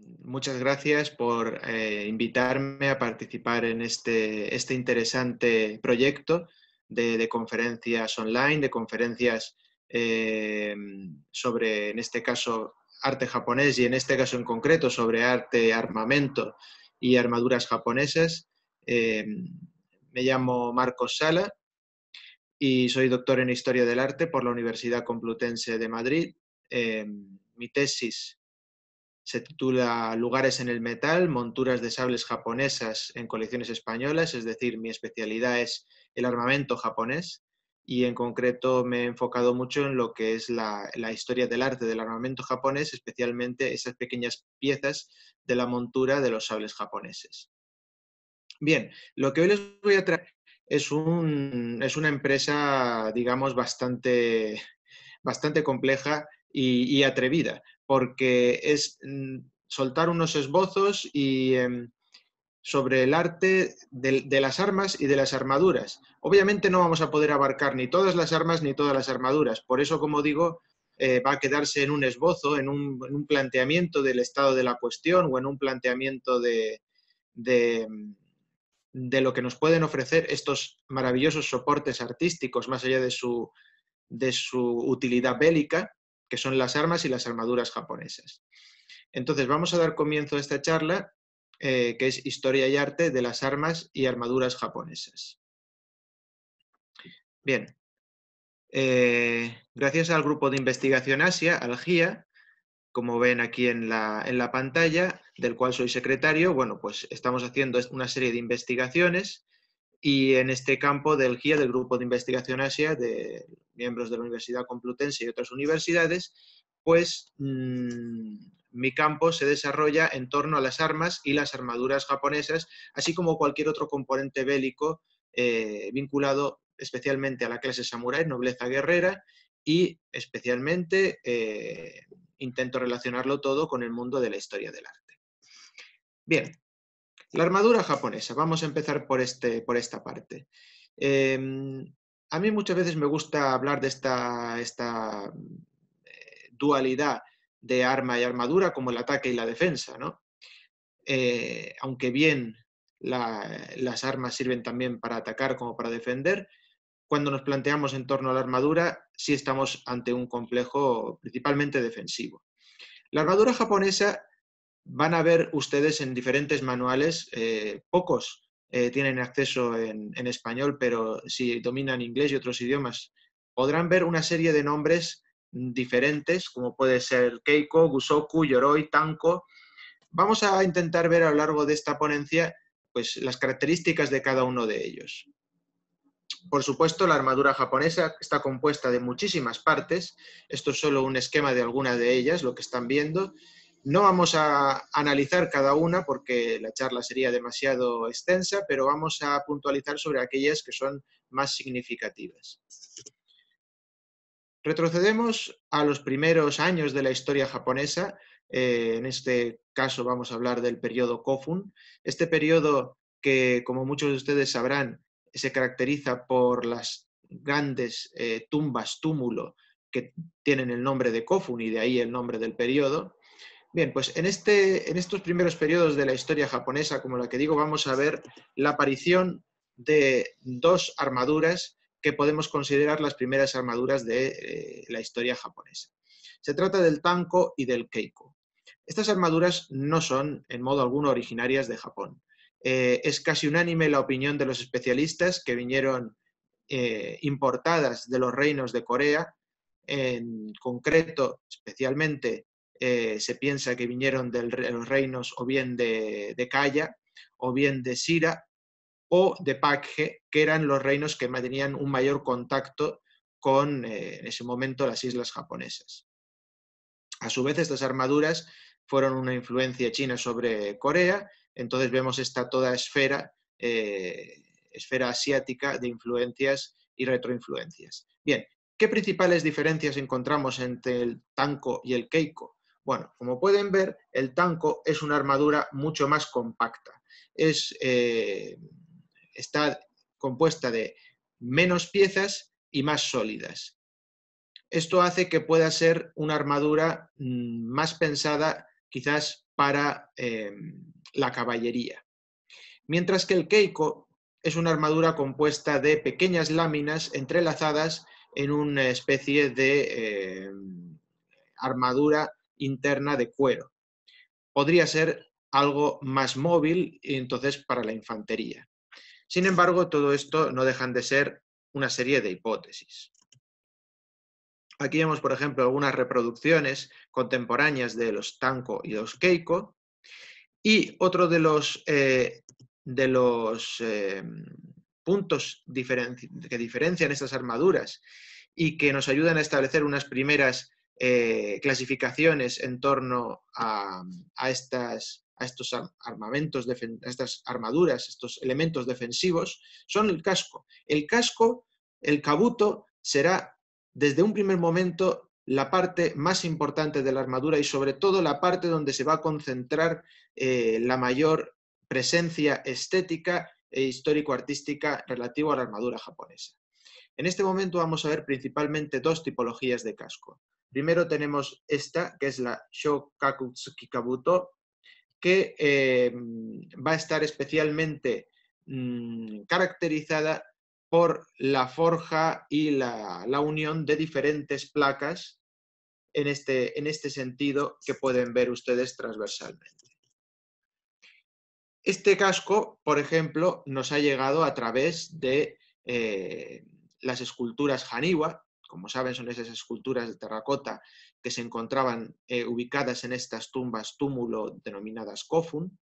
Muchas gracias por invitarme a participar en este interesante proyecto de conferencias online, de conferencias sobre, en este caso, arte japonés y en este caso en concreto sobre arte, armamento y armaduras japonesas. Me llamo Marcos Sala y soy doctor en Historia del Arte por la Universidad Complutense de Madrid. Mi tesis se titula Lugares en el metal, monturas de sables japonesas en colecciones españolas, es decir, mi especialidad es el armamento japonés y en concreto me he enfocado mucho en lo que es la historia del arte del armamento japonés, especialmente esas pequeñas piezas de la montura de los sables japoneses. Bien, lo que hoy les voy a traer es una empresa, digamos, bastante compleja y atrevida, porque es soltar unos esbozos sobre el arte de las armas y de las armaduras. Obviamente no vamos a poder abarcar ni todas las armas ni todas las armaduras, por eso, como digo, va a quedarse en un esbozo, en un planteamiento del estado de la cuestión o en un planteamiento de, de lo que nos pueden ofrecer estos maravillosos soportes artísticos, más allá de su utilidad bélica, que son las armas y las armaduras japonesas. Entonces, vamos a dar comienzo a esta charla, que es Historia y Arte de las Armas y Armaduras Japonesas. Bien, gracias al Grupo de Investigación Asia, al GIA, como ven aquí en la pantalla, del cual soy secretario, bueno, pues estamos haciendo una serie de investigaciones y en este campo del GIA, del Grupo de Investigación Asia, de miembros de la Universidad Complutense y otras universidades, pues mi campo se desarrolla en torno a las armas y las armaduras japonesas, así como cualquier otro componente bélico vinculado especialmente a la clase samurái, nobleza guerrera, y especialmente intento relacionarlo todo con el mundo de la historia del arte. Bien, la armadura japonesa. Vamos a empezar por esta parte. A mí muchas veces me gusta hablar de esta dualidad de arma y armadura como el ataque y la defensa, ¿no? Aunque bien las armas sirven también para atacar como para defender, cuando nos planteamos en torno a la armadura, sí estamos ante un complejo principalmente defensivo. La armadura japonesa van a ver ustedes en diferentes manuales, pocos tienen acceso en español, pero si dominan inglés y otros idiomas, podrán ver una serie de nombres diferentes, como puede ser Keiko, Gusoku, Yoroi, Tanko. Vamos a intentar ver a lo largo de esta ponencia pues, las características de cada uno de ellos. Por supuesto, la armadura japonesa está compuesta de muchísimas partes. Esto es solo un esquema de algunas de ellas, lo que están viendo. No vamos a analizar cada una porque la charla sería demasiado extensa, pero vamos a puntualizar sobre aquellas que son más significativas. Retrocedemos a los primeros años de la historia japonesa. En este caso vamos a hablar del periodo Kofun. Este periodo que, como muchos de ustedes sabrán, se caracteriza por las grandes tumbas, túmulo, que tienen el nombre de Kofun y de ahí el nombre del periodo. Bien, pues en estos primeros periodos de la historia japonesa, como la que digo, vamos a ver la aparición de dos armaduras que podemos considerar las primeras armaduras de la historia japonesa. Se trata del Tanko y del Keiko. Estas armaduras no son en modo alguno originarias de Japón. Es casi unánime la opinión de los especialistas que vinieron importadas de los reinos de Corea, en concreto, especialmente, se piensa que vinieron de los reinos o bien de Kaya, o bien de Sira, o de Pakge, que eran los reinos que tenían un mayor contacto con, en ese momento, las islas japonesas. A su vez, estas armaduras fueron una influencia china sobre Corea, entonces vemos esta toda esfera asiática de influencias y retroinfluencias. Bien, ¿qué principales diferencias encontramos entre el Tanko y el Keiko? Bueno, como pueden ver, el Tanko es una armadura mucho más compacta. Está compuesta de menos piezas y más sólidas. Esto hace que pueda ser una armadura más pensada quizás para la caballería. Mientras que el keiko es una armadura compuesta de pequeñas láminas entrelazadas en una especie de armadura interna de cuero. Podría ser algo más móvil, y entonces para la infantería. Sin embargo, todo esto no dejan de ser una serie de hipótesis. Aquí vemos, por ejemplo, algunas reproducciones contemporáneas de los tanko y los keiko. Y otro de los puntos que diferencian estas armaduras y que nos ayudan a establecer unas primeras clasificaciones en torno a estos armamentos, a estas armaduras, estos elementos defensivos, son el casco. El casco, el kabuto, será desde un primer momento la parte más importante de la armadura y sobre todo la parte donde se va a concentrar la mayor presencia estética e histórico-artística relativo a la armadura japonesa. En este momento vamos a ver principalmente dos tipologías de casco. Primero tenemos esta, que es la Shokakutsuki Kabuto, que va a estar especialmente caracterizada por la forja y la unión de diferentes placas en este sentido que pueden ver ustedes transversalmente. Este casco, por ejemplo, nos ha llegado a través de las esculturas Haniwa. Como saben, son esas esculturas de terracota que se encontraban ubicadas en estas tumbas túmulo denominadas kofun.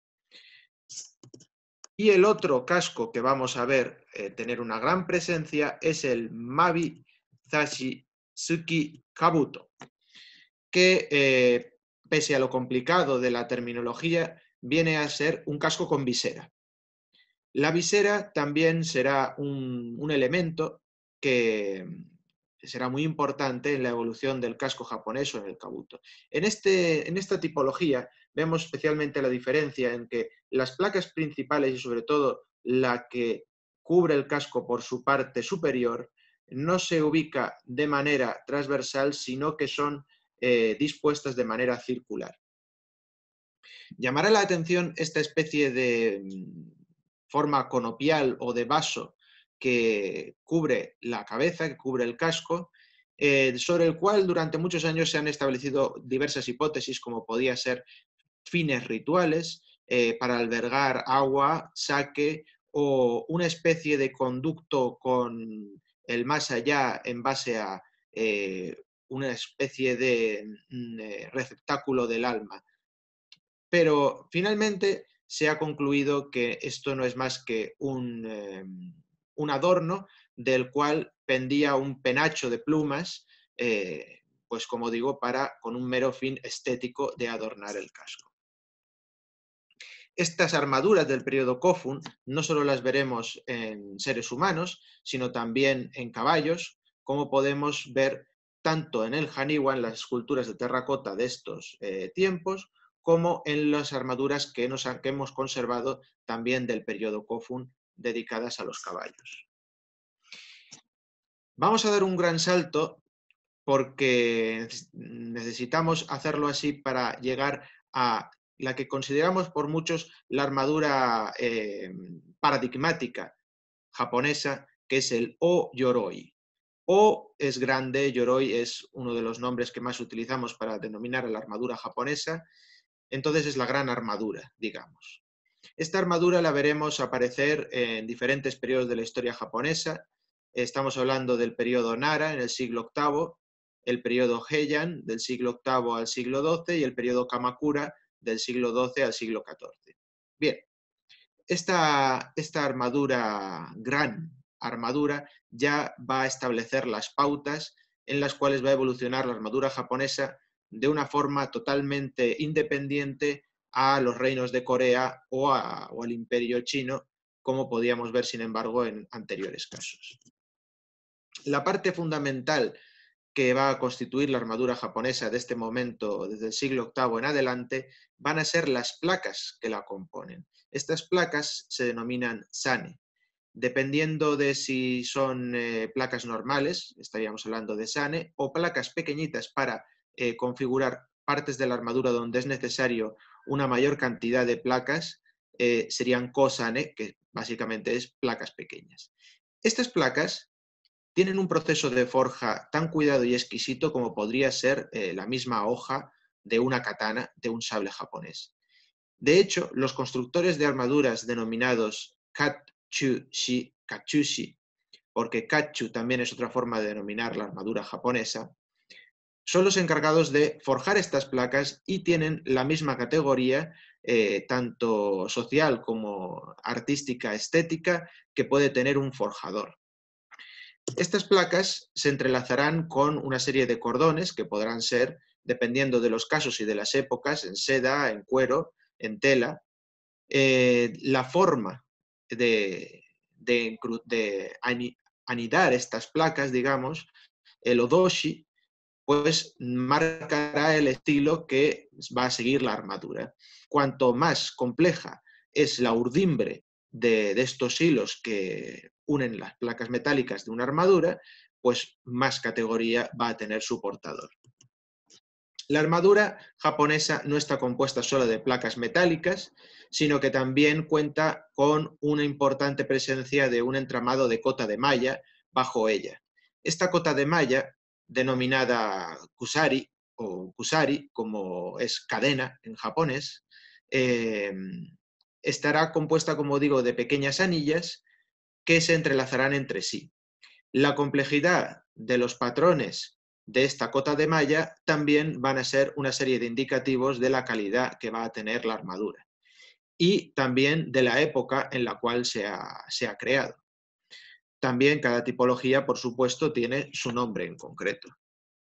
Y el otro casco que vamos a ver tener una gran presencia es el Mabi Zashi Tsuki Kabuto, que pese a lo complicado de la terminología, viene a ser un casco con visera. La visera también será un elemento que será muy importante en la evolución del casco japonés o en el kabuto. En esta tipología vemos especialmente la diferencia en que las placas principales y sobre todo la que cubre el casco por su parte superior no se ubica de manera transversal, sino que son dispuestas de manera circular. Llamará la atención esta especie de forma conopial o de vaso que cubre la cabeza, que cubre el casco, sobre el cual durante muchos años se han establecido diversas hipótesis, como podía ser fines rituales para albergar agua, sake o una especie de conducto con el más allá en base a una especie de receptáculo del alma. Pero finalmente se ha concluido que esto no es más que un adorno del cual pendía un penacho de plumas, pues como digo, con un mero fin estético de adornar el casco. Estas armaduras del periodo Kofun no solo las veremos en seres humanos, sino también en caballos, como podemos ver tanto en el Haniwa, en las esculturas de terracota de estos tiempos, como en las armaduras que hemos conservado también del periodo Kofun dedicadas a los caballos. Vamos a dar un gran salto porque necesitamos hacerlo así para llegar a la que consideramos por muchos la armadura paradigmática japonesa, que es el O-Yoroi. O es grande, Yoroi es uno de los nombres que más utilizamos para denominar a la armadura japonesa, entonces es la gran armadura, digamos. Esta armadura la veremos aparecer en diferentes periodos de la historia japonesa. Estamos hablando del periodo Nara en el siglo VIII, el periodo Heian del siglo VIII al siglo XII y el periodo Kamakura del siglo XII al siglo XIV. Bien, esta armadura, gran armadura, ya va a establecer las pautas en las cuales va a evolucionar la armadura japonesa de una forma totalmente independiente a los reinos de Corea o al imperio chino, como podíamos ver, sin embargo, en anteriores casos. La parte fundamental que va a constituir la armadura japonesa de este momento, desde el siglo VIII en adelante, van a ser las placas que la componen. Estas placas se denominan sane. Dependiendo de si son placas normales, estaríamos hablando de sane, o placas pequeñitas para configurar partes de la armadura donde es necesario una mayor cantidad de placas, serían kosane, que básicamente es placas pequeñas. Estas placas tienen un proceso de forja tan cuidado y exquisito como podría ser la misma hoja de una katana, de un sable japonés. De hecho, los constructores de armaduras denominados katsushi, porque katsu también es otra forma de denominar la armadura japonesa, son los encargados de forjar estas placas y tienen la misma categoría, tanto social como artística, estética, que puede tener un forjador. Estas placas se entrelazarán con una serie de cordones que podrán ser, dependiendo de los casos y de las épocas, en seda, en cuero, en tela. La forma de anidar estas placas, digamos, el odoshi, pues marcará el estilo que va a seguir la armadura. Cuanto más compleja es la urdimbre de estos hilos que unen las placas metálicas de una armadura, pues más categoría va a tener su portador. La armadura japonesa no está compuesta solo de placas metálicas, sino que también cuenta con una importante presencia de un entramado de cota de malla bajo ella. Esta cota de malla, denominada kusari o kusari, como es cadena en japonés, estará compuesta, como digo, de pequeñas anillas que se entrelazarán entre sí. La complejidad de los patrones de esta cota de malla también van a ser una serie de indicativos de la calidad que va a tener la armadura y también de la época en la cual se ha creado. También cada tipología, por supuesto, tiene su nombre en concreto.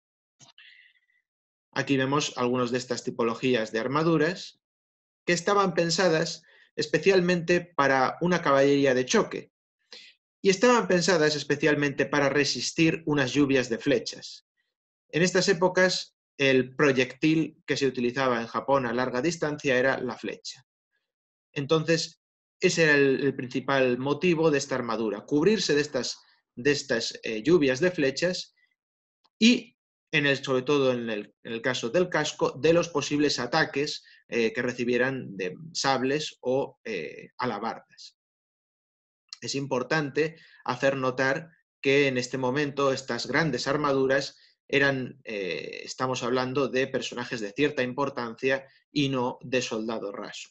Aquí vemos algunas de estas tipologías de armaduras que estaban pensadas especialmente para una caballería de choque y estaban pensadas especialmente para resistir unas lluvias de flechas. En estas épocas, el proyectil que se utilizaba en Japón a larga distancia era la flecha. Entonces, ese era el principal motivo de esta armadura, cubrirse de estas lluvias de flechas y, sobre todo en el caso del casco, de los posibles ataques que recibieran de sables o alabardas. Es importante hacer notar que en este momento estas grandes armaduras estamos hablando de personajes de cierta importancia y no de soldado raso.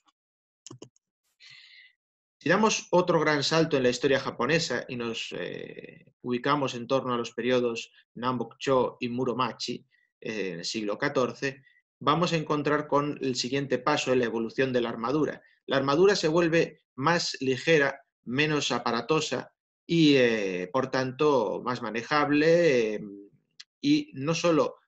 Si damos otro gran salto en la historia japonesa y nos ubicamos en torno a los periodos Nanboku-chō y Muromachi, en el siglo XIV, vamos a encontrar con el siguiente paso en la evolución de la armadura. La armadura se vuelve más ligera, menos aparatosa y, por tanto, más manejable y no solo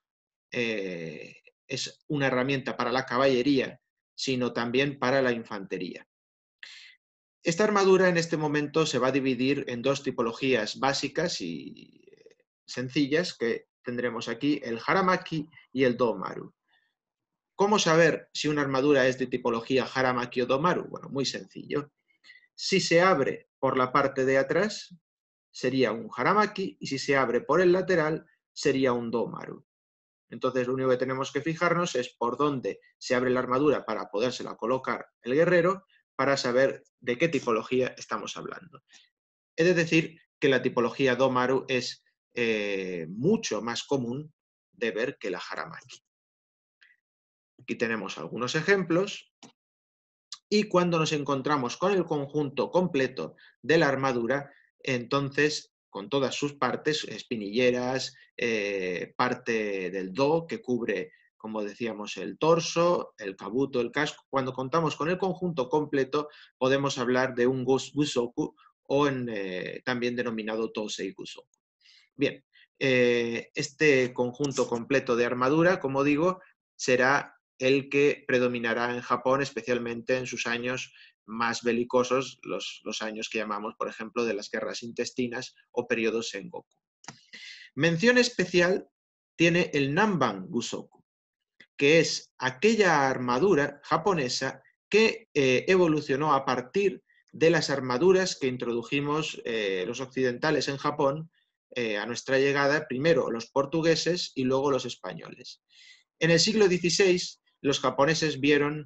es una herramienta para la caballería, sino también para la infantería. Esta armadura en este momento se va a dividir en dos tipologías básicas y sencillas que tendremos aquí, el haramaki y el domaru. ¿Cómo saber si una armadura es de tipología haramaki o domaru? Bueno, muy sencillo. Si se abre por la parte de atrás, sería un haramaki, y si se abre por el lateral, sería un domaru. Entonces, lo único que tenemos que fijarnos es por dónde se abre la armadura para podérsela colocar el guerrero, para saber de qué tipología estamos hablando. He de decir que la tipología domaru es mucho más común de ver que la haramaki. Aquí tenemos algunos ejemplos y cuando nos encontramos con el conjunto completo de la armadura, entonces con todas sus partes, espinilleras, parte del do que cubre, como decíamos, el torso, el kabuto, el casco. Cuando contamos con el conjunto completo, podemos hablar de un gusoku o también denominado tosei gusoku. Bien, este conjunto completo de armadura, como digo, será el que predominará en Japón, especialmente en sus años más belicosos, los años que llamamos, por ejemplo, de las guerras intestinas o periodo Sengoku. Mención especial tiene el Nanban Gusoku, que es aquella armadura japonesa que evolucionó a partir de las armaduras que introdujimos los occidentales en Japón a nuestra llegada, primero los portugueses y luego los españoles. En el siglo XVI, los japoneses vieron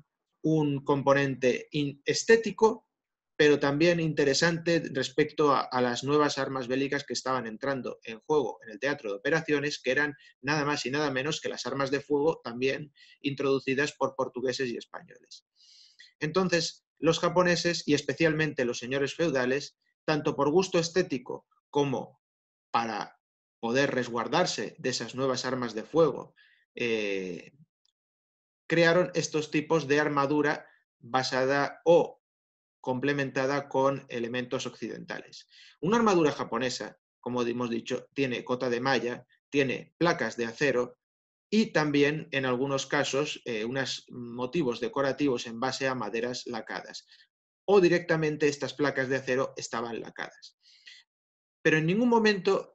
un componente estético, pero también interesante respecto a las nuevas armas bélicas que estaban entrando en juego en el teatro de operaciones, que eran nada más y nada menos que las armas de fuego también introducidas por portugueses y españoles. Entonces, los japoneses, y especialmente los señores feudales, tanto por gusto estético como para poder resguardarse de esas nuevas armas de fuego, crearon estos tipos de armadura basada o complementada con elementos occidentales. Una armadura japonesa, como hemos dicho, tiene cota de malla, tiene placas de acero y también, en algunos casos, unos motivos decorativos en base a maderas lacadas. O directamente estas placas de acero estaban lacadas. Pero en ningún momento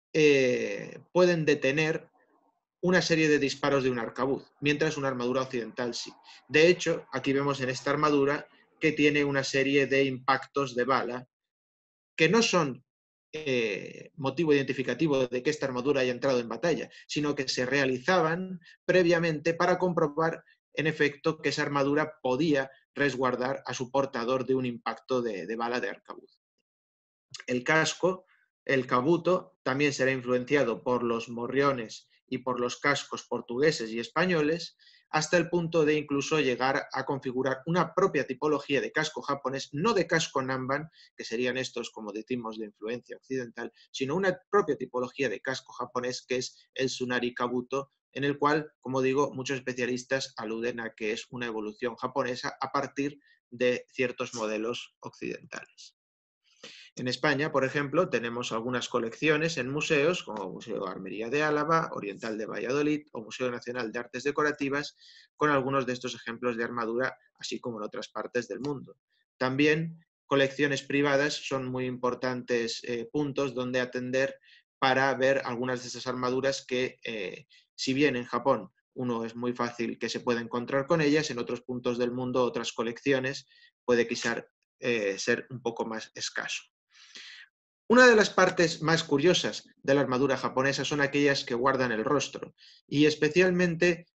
pueden detener una serie de disparos de un arcabuz, mientras una armadura occidental sí. De hecho, aquí vemos en esta armadura que tiene una serie de impactos de bala que no son motivo identificativo de que esta armadura haya entrado en batalla, sino que se realizaban previamente para comprobar en efecto que esa armadura podía resguardar a su portador de un impacto de bala de arcabuz. El casco, el cabuto, también será influenciado por los morriones y por los cascos portugueses y españoles, hasta el punto de incluso llegar a configurar una propia tipología de casco japonés, no de casco Nanban, que serían estos, como decimos, de influencia occidental, sino una propia tipología de casco japonés que es el Tsunari Kabuto, en el cual, como digo, muchos especialistas aluden a que es una evolución japonesa a partir de ciertos modelos occidentales. En España, por ejemplo, tenemos algunas colecciones en museos, como Museo de Armería de Álava, Oriental de Valladolid o Museo Nacional de Artes Decorativas, con algunos de estos ejemplos de armadura, así como en otras partes del mundo. También colecciones privadas son muy importantes puntos donde atender para ver algunas de esas armaduras que, si bien en Japón uno es muy fácil que se pueda encontrar con ellas, en otros puntos del mundo, otras colecciones, puede quizás ser un poco más escaso. Una de las partes más curiosas de la armadura japonesa son aquellas que guardan el rostro y especialmente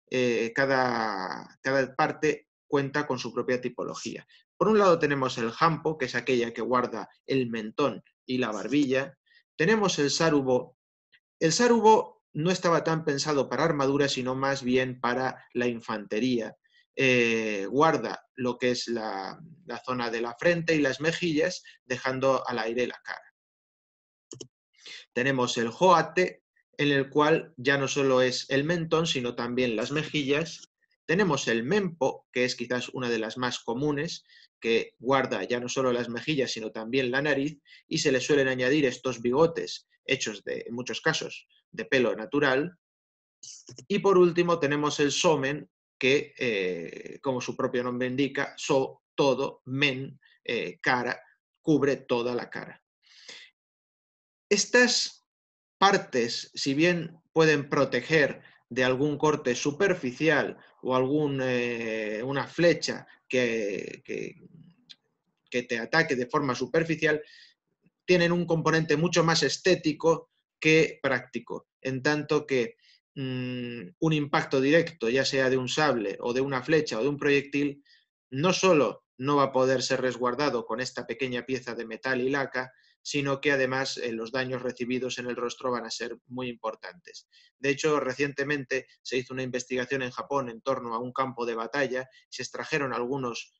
cada parte cuenta con su propia tipología. Por un lado tenemos el hampo, que es aquella que guarda el mentón y la barbilla. Tenemos el sarubo. El sarubo no estaba tan pensado para armadura, sino más bien para la infantería. Guarda lo que es la zona de la frente y las mejillas, dejando al aire la cara. Tenemos el hoate, en el cual ya no solo es el mentón, sino también las mejillas. Tenemos el mempo, que es quizás una de las más comunes, que guarda ya no solo las mejillas, sino también la nariz, y se le suelen añadir estos bigotes hechos en muchos casos, de pelo natural. Y por último tenemos el somen, que, como su propio nombre indica, so, todo, men, cara, cubre toda la cara. Estas partes, si bien pueden proteger de algún corte superficial o una flecha que te ataque de forma superficial, tienen un componente mucho más estético que práctico, en tanto que un impacto directo, ya sea de un sable o de una flecha o de un proyectil, no solo no va a poder ser resguardado con esta pequeña pieza de metal y laca, sino que además los daños recibidos en el rostro van a ser muy importantes. De hecho, recientemente se hizo una investigación en Japón en torno a un campo de batalla, se hicieron algunos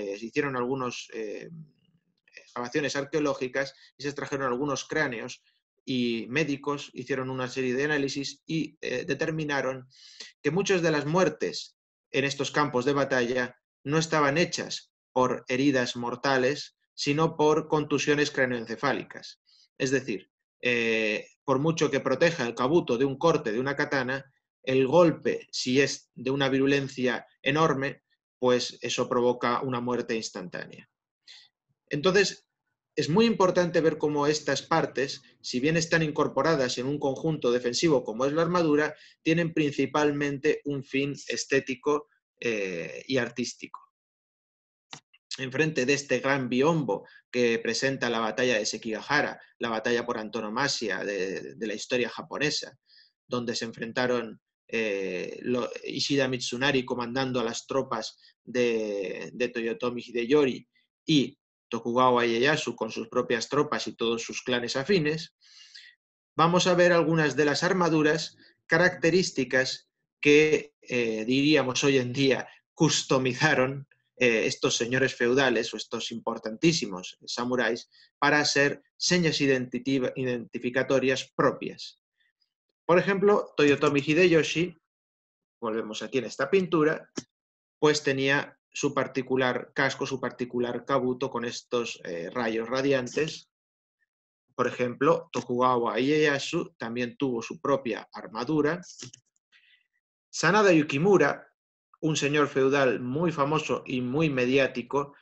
excavaciones arqueológicas y se extrajeron algunos cráneos y médicos hicieron una serie de análisis y determinaron que muchas de las muertes en estos campos de batalla no estaban hechas por heridas mortales, sino por contusiones craneoencefálicas. Es decir, por mucho que proteja el kabuto de un corte de una katana, el golpe, si es de una virulencia enorme, pues eso provoca una muerte instantánea. Entonces, es muy importante ver cómo estas partes, si bien están incorporadas en un conjunto defensivo como es la armadura, tienen principalmente un fin estético y artístico. Enfrente de este gran biombo que presenta la batalla de Sekigahara, la batalla por antonomasia de la historia japonesa, donde se enfrentaron Ishida Mitsunari comandando a las tropas de Toyotomi Hideyori y Tokugawa Ieyasu con sus propias tropas y todos sus clanes afines, vamos a ver algunas de las armaduras características que diríamos hoy en día customizaron estos señores feudales o estos importantísimos samuráis para ser señas identificatorias propias. Por ejemplo, Toyotomi Hideyoshi, volvemos aquí en esta pintura, pues tenía su particular casco, su particular kabuto con estos rayos radiantes. Por ejemplo, Tokugawa Ieyasu también tuvo su propia armadura. Sanada Yukimura, un señor feudal muy famoso y muy mediático,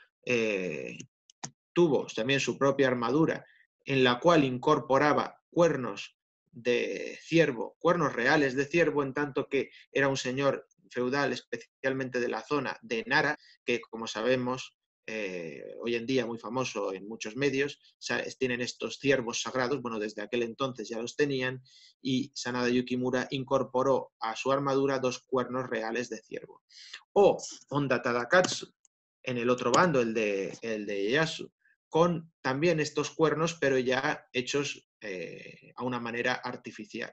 tuvo también su propia armadura en la cual incorporaba cuernos de ciervo, cuernos reales de ciervo, en tanto que era un señor feudal especialmente de la zona de Nara, que como sabemos hoy en día muy famoso en muchos medios, tienen estos ciervos sagrados, bueno, desde aquel entonces ya los tenían, y Sanada Yukimura incorporó a su armadura 2 cuernos reales de ciervo. O Honda Tadakatsu, en el otro bando, el de Ieyasu, con también estos cuernos, pero ya hechos a una manera artificial.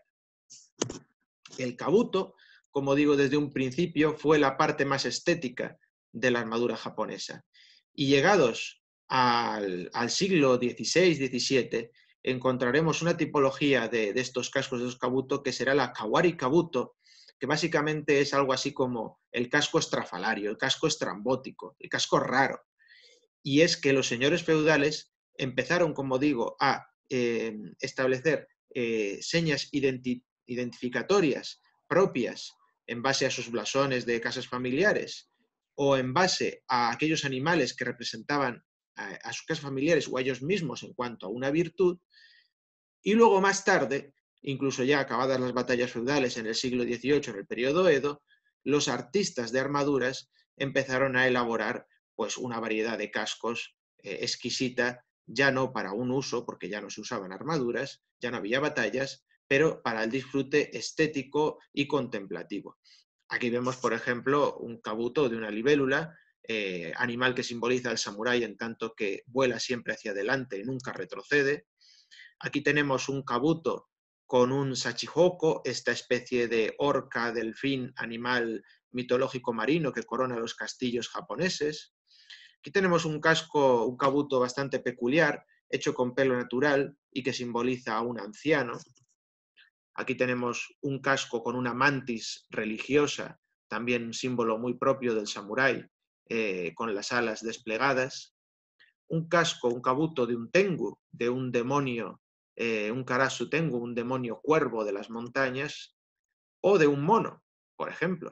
El kabuto, como digo desde un principio, fue la parte más estética de la armadura japonesa. Y llegados al siglo XVI-XVII, encontraremos una tipología de estos cascos de los kabuto que será la kawari kabuto, que básicamente es algo así como el casco estrafalario, el casco estrambótico, el casco raro. Y es que los señores feudales empezaron, como digo, a establecer señas identificatorias propias en base a sus blasones de casas familiares o en base a aquellos animales que representaban a sus casas familiares o a ellos mismos en cuanto a una virtud. Y luego más tarde, incluso ya acabadas las batallas feudales en el siglo XVIII, en el periodo Edo, los artistas de armaduras empezaron a elaborar pues una variedad de cascos exquisita, ya no para un uso, porque ya no se usaban armaduras, ya no había batallas, pero para el disfrute estético y contemplativo. Aquí vemos, por ejemplo, un kabuto de una libélula, animal que simboliza al samurái en tanto que vuela siempre hacia adelante y nunca retrocede. Aquí tenemos un kabuto con un shachihoko, esta especie de orca, delfín, animal mitológico marino que corona los castillos japoneses. Aquí tenemos un casco, un kabuto bastante peculiar, hecho con pelo natural y que simboliza a un anciano. Aquí tenemos un casco con una mantis religiosa, también un símbolo muy propio del samurái, con las alas desplegadas. Un casco, un kabuto de un tengu, de un demonio, un karasu tengu, un demonio cuervo de las montañas, o de un mono, por ejemplo.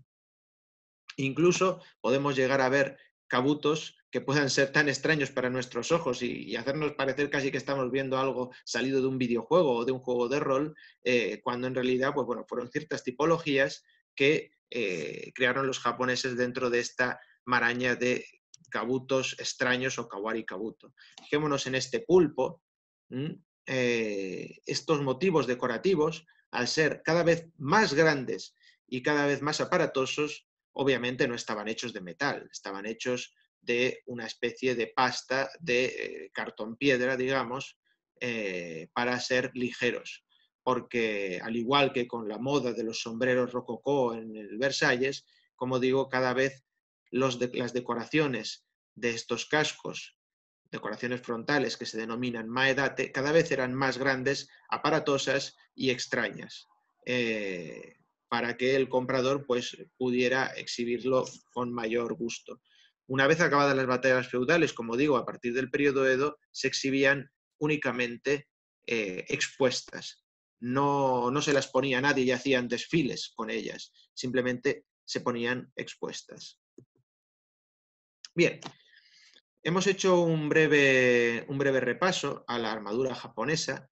Incluso podemos llegar a ver kabutos que puedan ser tan extraños para nuestros ojos y hacernos parecer casi que estamos viendo algo salido de un videojuego o de un juego de rol, cuando en realidad pues, bueno, fueron ciertas tipologías que crearon los japoneses dentro de esta maraña de kabutos extraños o kawari kabuto. Fijémonos en este pulpo. Estos motivos decorativos, al ser cada vez más grandes y cada vez más aparatosos, obviamente no estaban hechos de metal, estaban hechos de una especie de pasta de cartón piedra, digamos, para ser ligeros. Porque al igual que con la moda de los sombreros rococó en el Versalles, como digo, cada vez las decoraciones de estos cascos, decoraciones frontales que se denominan maedate, cada vez eran más grandes, aparatosas y extrañas. Para que el comprador pues, pudiera exhibirlo con mayor gusto. Una vez acabadas las batallas feudales, como digo, a partir del periodo Edo, se exhibían únicamente expuestas. No se las ponía a nadie y hacían desfiles con ellas, simplemente se ponían expuestas. Bien, hemos hecho un breve repaso a la armadura japonesa.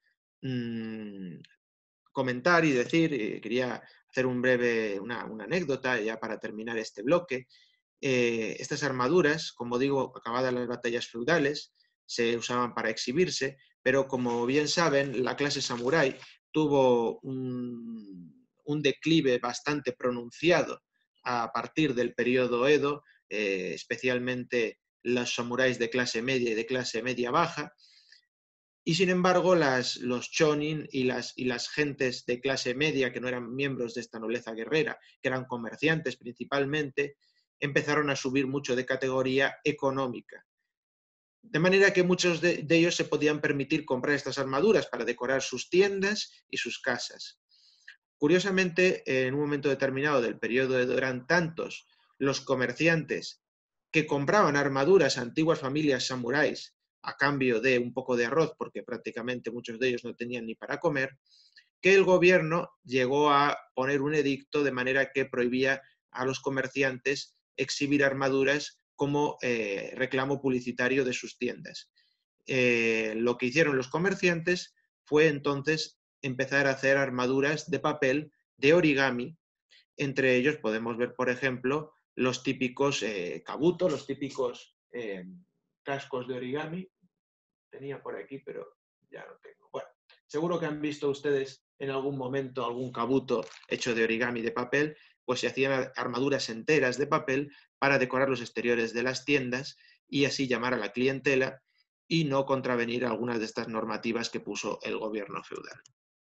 Comentar y decir, quería hacer una anécdota ya para terminar este bloque. Estas armaduras, como digo, acabadas las batallas feudales, se usaban para exhibirse, pero como bien saben, la clase samurái tuvo un declive bastante pronunciado a partir del periodo Edo, especialmente los samuráis de clase media y de clase media baja, y sin embargo los chonin y las gentes de clase media, que no eran miembros de esta nobleza guerrera, que eran comerciantes principalmente, empezaron a subir mucho de categoría económica. De manera que muchos de ellos se podían permitir comprar estas armaduras para decorar sus tiendas y sus casas. Curiosamente, en un momento determinado del periodo Edo eran tantos los comerciantes que compraban armaduras a antiguas familias samuráis a cambio de un poco de arroz, porque prácticamente muchos de ellos no tenían ni para comer, que el gobierno llegó a poner un edicto de manera que prohibía a los comerciantes exhibir armaduras como reclamo publicitario de sus tiendas. Lo que hicieron los comerciantes fue entonces empezar a hacer armaduras de papel de origami. Entre ellos podemos ver, por ejemplo, los típicos kabuto, los típicos cascos de origami. Tenía por aquí, pero ya no tengo. Bueno, seguro que han visto ustedes en algún momento algún kabuto hecho de origami de papel, pues se hacían armaduras enteras de papel para decorar los exteriores de las tiendas y así llamar a la clientela y no contravenir algunas de estas normativas que puso el gobierno feudal.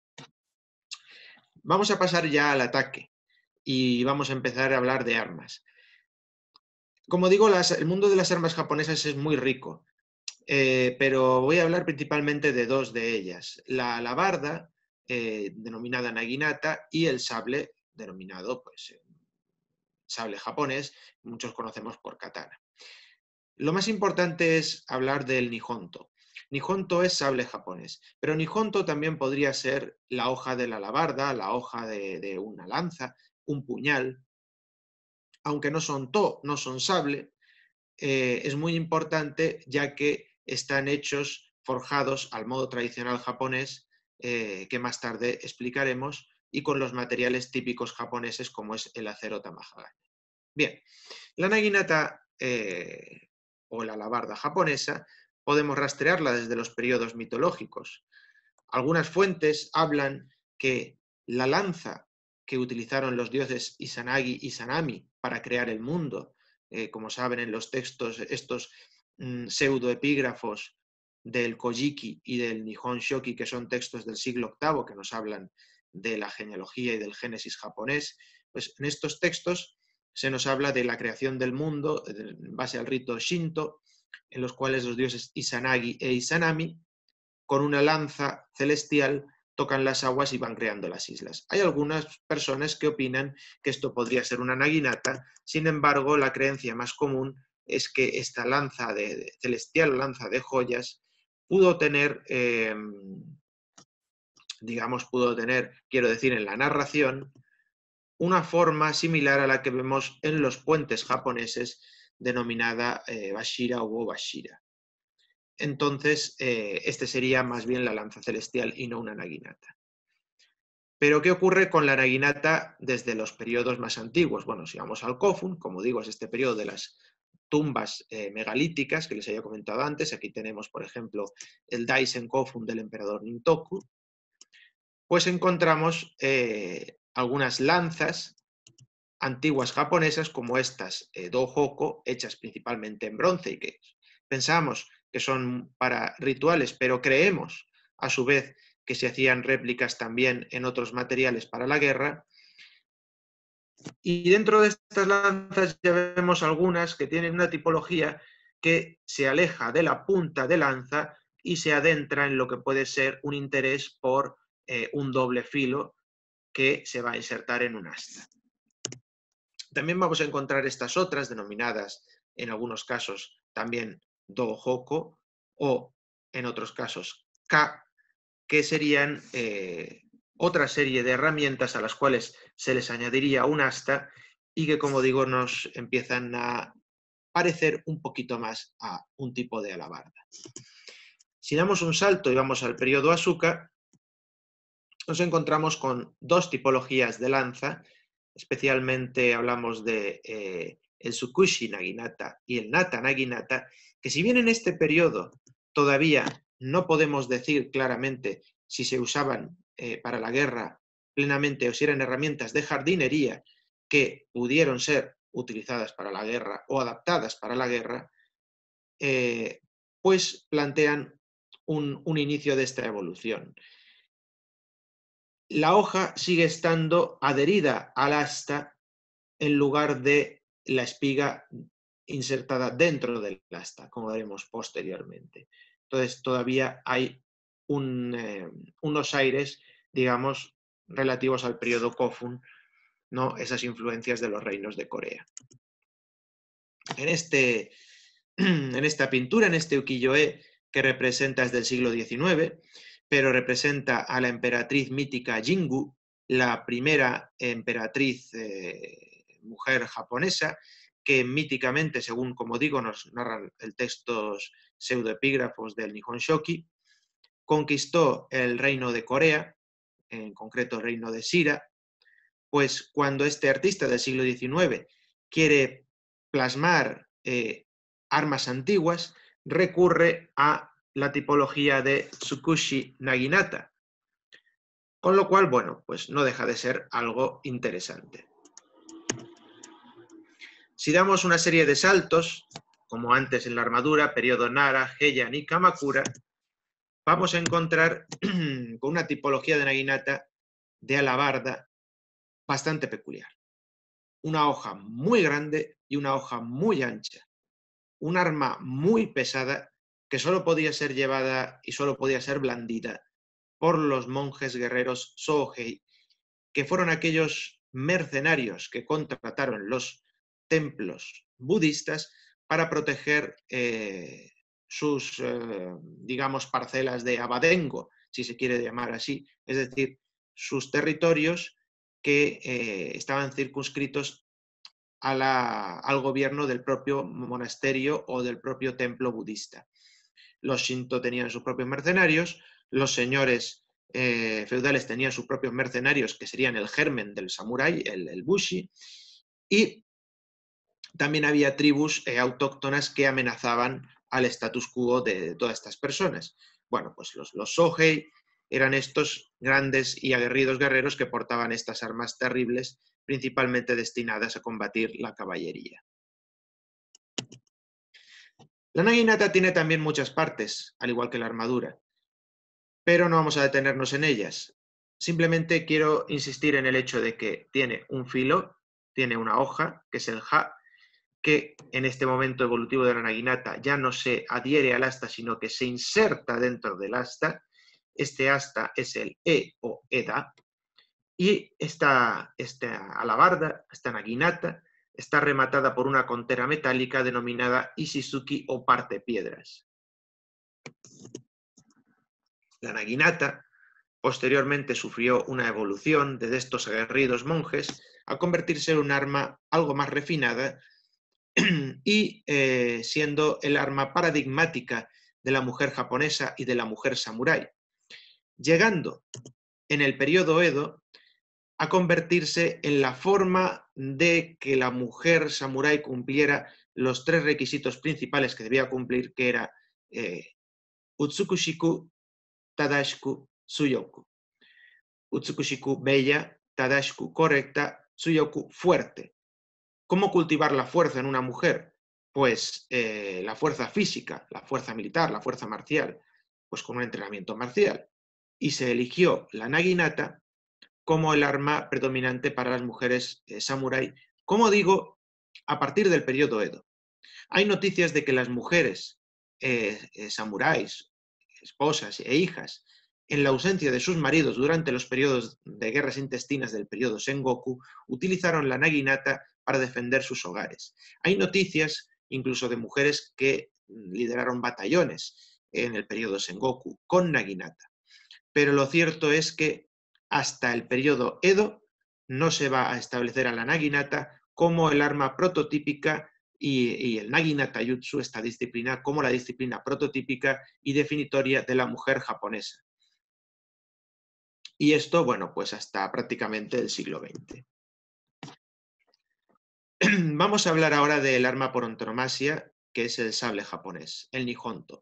Vamos a pasar ya al ataque y vamos a empezar a hablar de armas. Como digo, el mundo de las armas japonesas es muy rico, pero voy a hablar principalmente de dos de ellas. La alabarda, denominada naginata, y el sable, denominado sable japonés, muchos conocemos por katana. Lo más importante es hablar del nihonto. Nihonto es sable japonés, pero nihonto también podría ser la hoja de la alabarda, la hoja de una lanza, un puñal. Aunque no son to, no son sable, es muy importante ya que están hechos, forjados al modo tradicional japonés, que más tarde explicaremos, y con los materiales típicos japoneses como es el acero tamahagane. Bien, la naginata o la alabarda japonesa podemos rastrearla desde los periodos mitológicos. Algunas fuentes hablan que la lanza que utilizaron los dioses Izanagi y Izanami para crear el mundo, como saben en los textos, estos pseudoepígrafos del Kojiki y del Nihon Shoki, que son textos del siglo VIII que nos hablan de la genealogía y del génesis japonés, pues en estos textos se nos habla de la creación del mundo en base al rito Shinto, en los cuales los dioses Izanagi e Izanami, con una lanza celestial, tocan las aguas y van creando las islas. Hay algunas personas que opinan que esto podría ser una naginata, sin embargo, la creencia más común es que esta lanza celestial, lanza de joyas, pudo tener, quiero decir, en la narración, una forma similar a la que vemos en los puentes japoneses, denominada Bashira o Bashira. Entonces, este sería más bien la lanza celestial y no una naginata. Pero, ¿qué ocurre con la naginata desde los periodos más antiguos? Bueno, si vamos al Kofun, como digo, es este periodo de las tumbas megalíticas que les había comentado antes. Aquí tenemos, por ejemplo, el Daisen Kofun del emperador Nintoku. Pues encontramos algunas lanzas antiguas japonesas como estas Dohoko, hechas principalmente en bronce y que pensamos que son para rituales, pero creemos a su vez que se hacían réplicas también en otros materiales para la guerra. Y dentro de estas lanzas ya vemos algunas que tienen una tipología que se aleja de la punta de lanza y se adentra en lo que puede ser un interés por un doble filo que se va a insertar en un asta. También vamos a encontrar estas otras, denominadas en algunos casos también Dohoko o en otros casos Ka, que serían otra serie de herramientas a las cuales se les añadiría un asta y que, como digo, nos empiezan a parecer un poquito más a un tipo de alabarda. Si damos un salto y vamos al periodo Asuka, nos encontramos con dos tipologías de lanza. Especialmente hablamos de el Tsukushi Naginata y el Nata Naginata, que si bien en este periodo todavía no podemos decir claramente si se usaban para la guerra plenamente o si eran herramientas de jardinería que pudieron ser utilizadas para la guerra o adaptadas para la guerra, pues plantean un inicio de esta evolución. La hoja sigue estando adherida al asta en lugar de la espiga insertada dentro del asta, como veremos posteriormente. Entonces todavía hay unos aires, digamos, relativos al periodo Kofun, ¿no? Esas influencias de los reinos de Corea. En esta pintura, en este ukiyo-e, que representa es del siglo XIX, pero representa a la emperatriz mítica Jingu, la primera emperatriz mujer japonesa, que míticamente, según como digo, nos narran el textos pseudoepígrafos del Nihon Shoki, conquistó el reino de Corea, en concreto el reino de Shira, pues cuando este artista del siglo XIX quiere plasmar armas antiguas, recurre a la tipología de Tsukushi Naginata, con lo cual, bueno, pues no deja de ser algo interesante. Si damos una serie de saltos, como antes en la armadura, periodo Nara, Heian y Kamakura, vamos a encontrar con una tipología de Naginata de alabarda bastante peculiar. Una hoja muy grande y una hoja muy ancha. Un arma muy pesada que solo podía ser llevada y solo podía ser blandida por los monjes guerreros Sohei, que fueron aquellos mercenarios que contrataron los templos budistas para proteger sus, digamos, parcelas de abadengo, si se quiere llamar así, es decir, sus territorios que estaban circunscritos al gobierno del propio monasterio o del propio templo budista. Los Shinto tenían sus propios mercenarios, los señores feudales tenían sus propios mercenarios, que serían el germen del samurái, el bushi, y también había tribus autóctonas que amenazaban al status quo de todas estas personas. Bueno, pues los Sohei eran estos grandes y aguerridos guerreros que portaban estas armas terribles, principalmente destinadas a combatir la caballería. La naginata tiene también muchas partes, al igual que la armadura, pero no vamos a detenernos en ellas. Simplemente quiero insistir en el hecho de que tiene un filo, tiene una hoja, que es el ha, que en este momento evolutivo de la naginata ya no se adhiere al asta, sino que se inserta dentro del asta. Este asta es el e o eda, y esta alabarda, esta naginata, está rematada por una contera metálica denominada ishizuki o parte piedras. La naginata posteriormente sufrió una evolución desde estos aguerridos monjes a convertirse en un arma algo más refinada y siendo el arma paradigmática de la mujer japonesa y de la mujer samurái, llegando en el periodo Edo a convertirse en la forma de que la mujer samurái cumpliera los tres requisitos principales que debía cumplir, que era Utsukushiku, Tadashiku, Tsuyoku. Utsukushiku, bella, Tadashiku, correcta, Tsuyoku, fuerte. ¿Cómo cultivar la fuerza en una mujer? Pues la fuerza física, la fuerza militar, la fuerza marcial, pues con un entrenamiento marcial. Y se eligió la naginata como el arma predominante para las mujeres samurái, como digo, a partir del periodo Edo. Hay noticias de que las mujeres samuráis, esposas e hijas, en la ausencia de sus maridos durante los periodos de guerras intestinas del periodo Sengoku, utilizaron la naginata para defender sus hogares. Hay noticias incluso de mujeres que lideraron batallones en el periodo Sengoku con naginata. Pero lo cierto es que hasta el periodo Edo no se va a establecer a la naginata como el arma prototípica y el naginata jutsu, esta disciplina, como la disciplina prototípica y definitoria de la mujer japonesa. Y esto, bueno, pues hasta prácticamente el siglo XX. Vamos a hablar ahora del arma por antonomasia, que es el sable japonés, el Nihonto.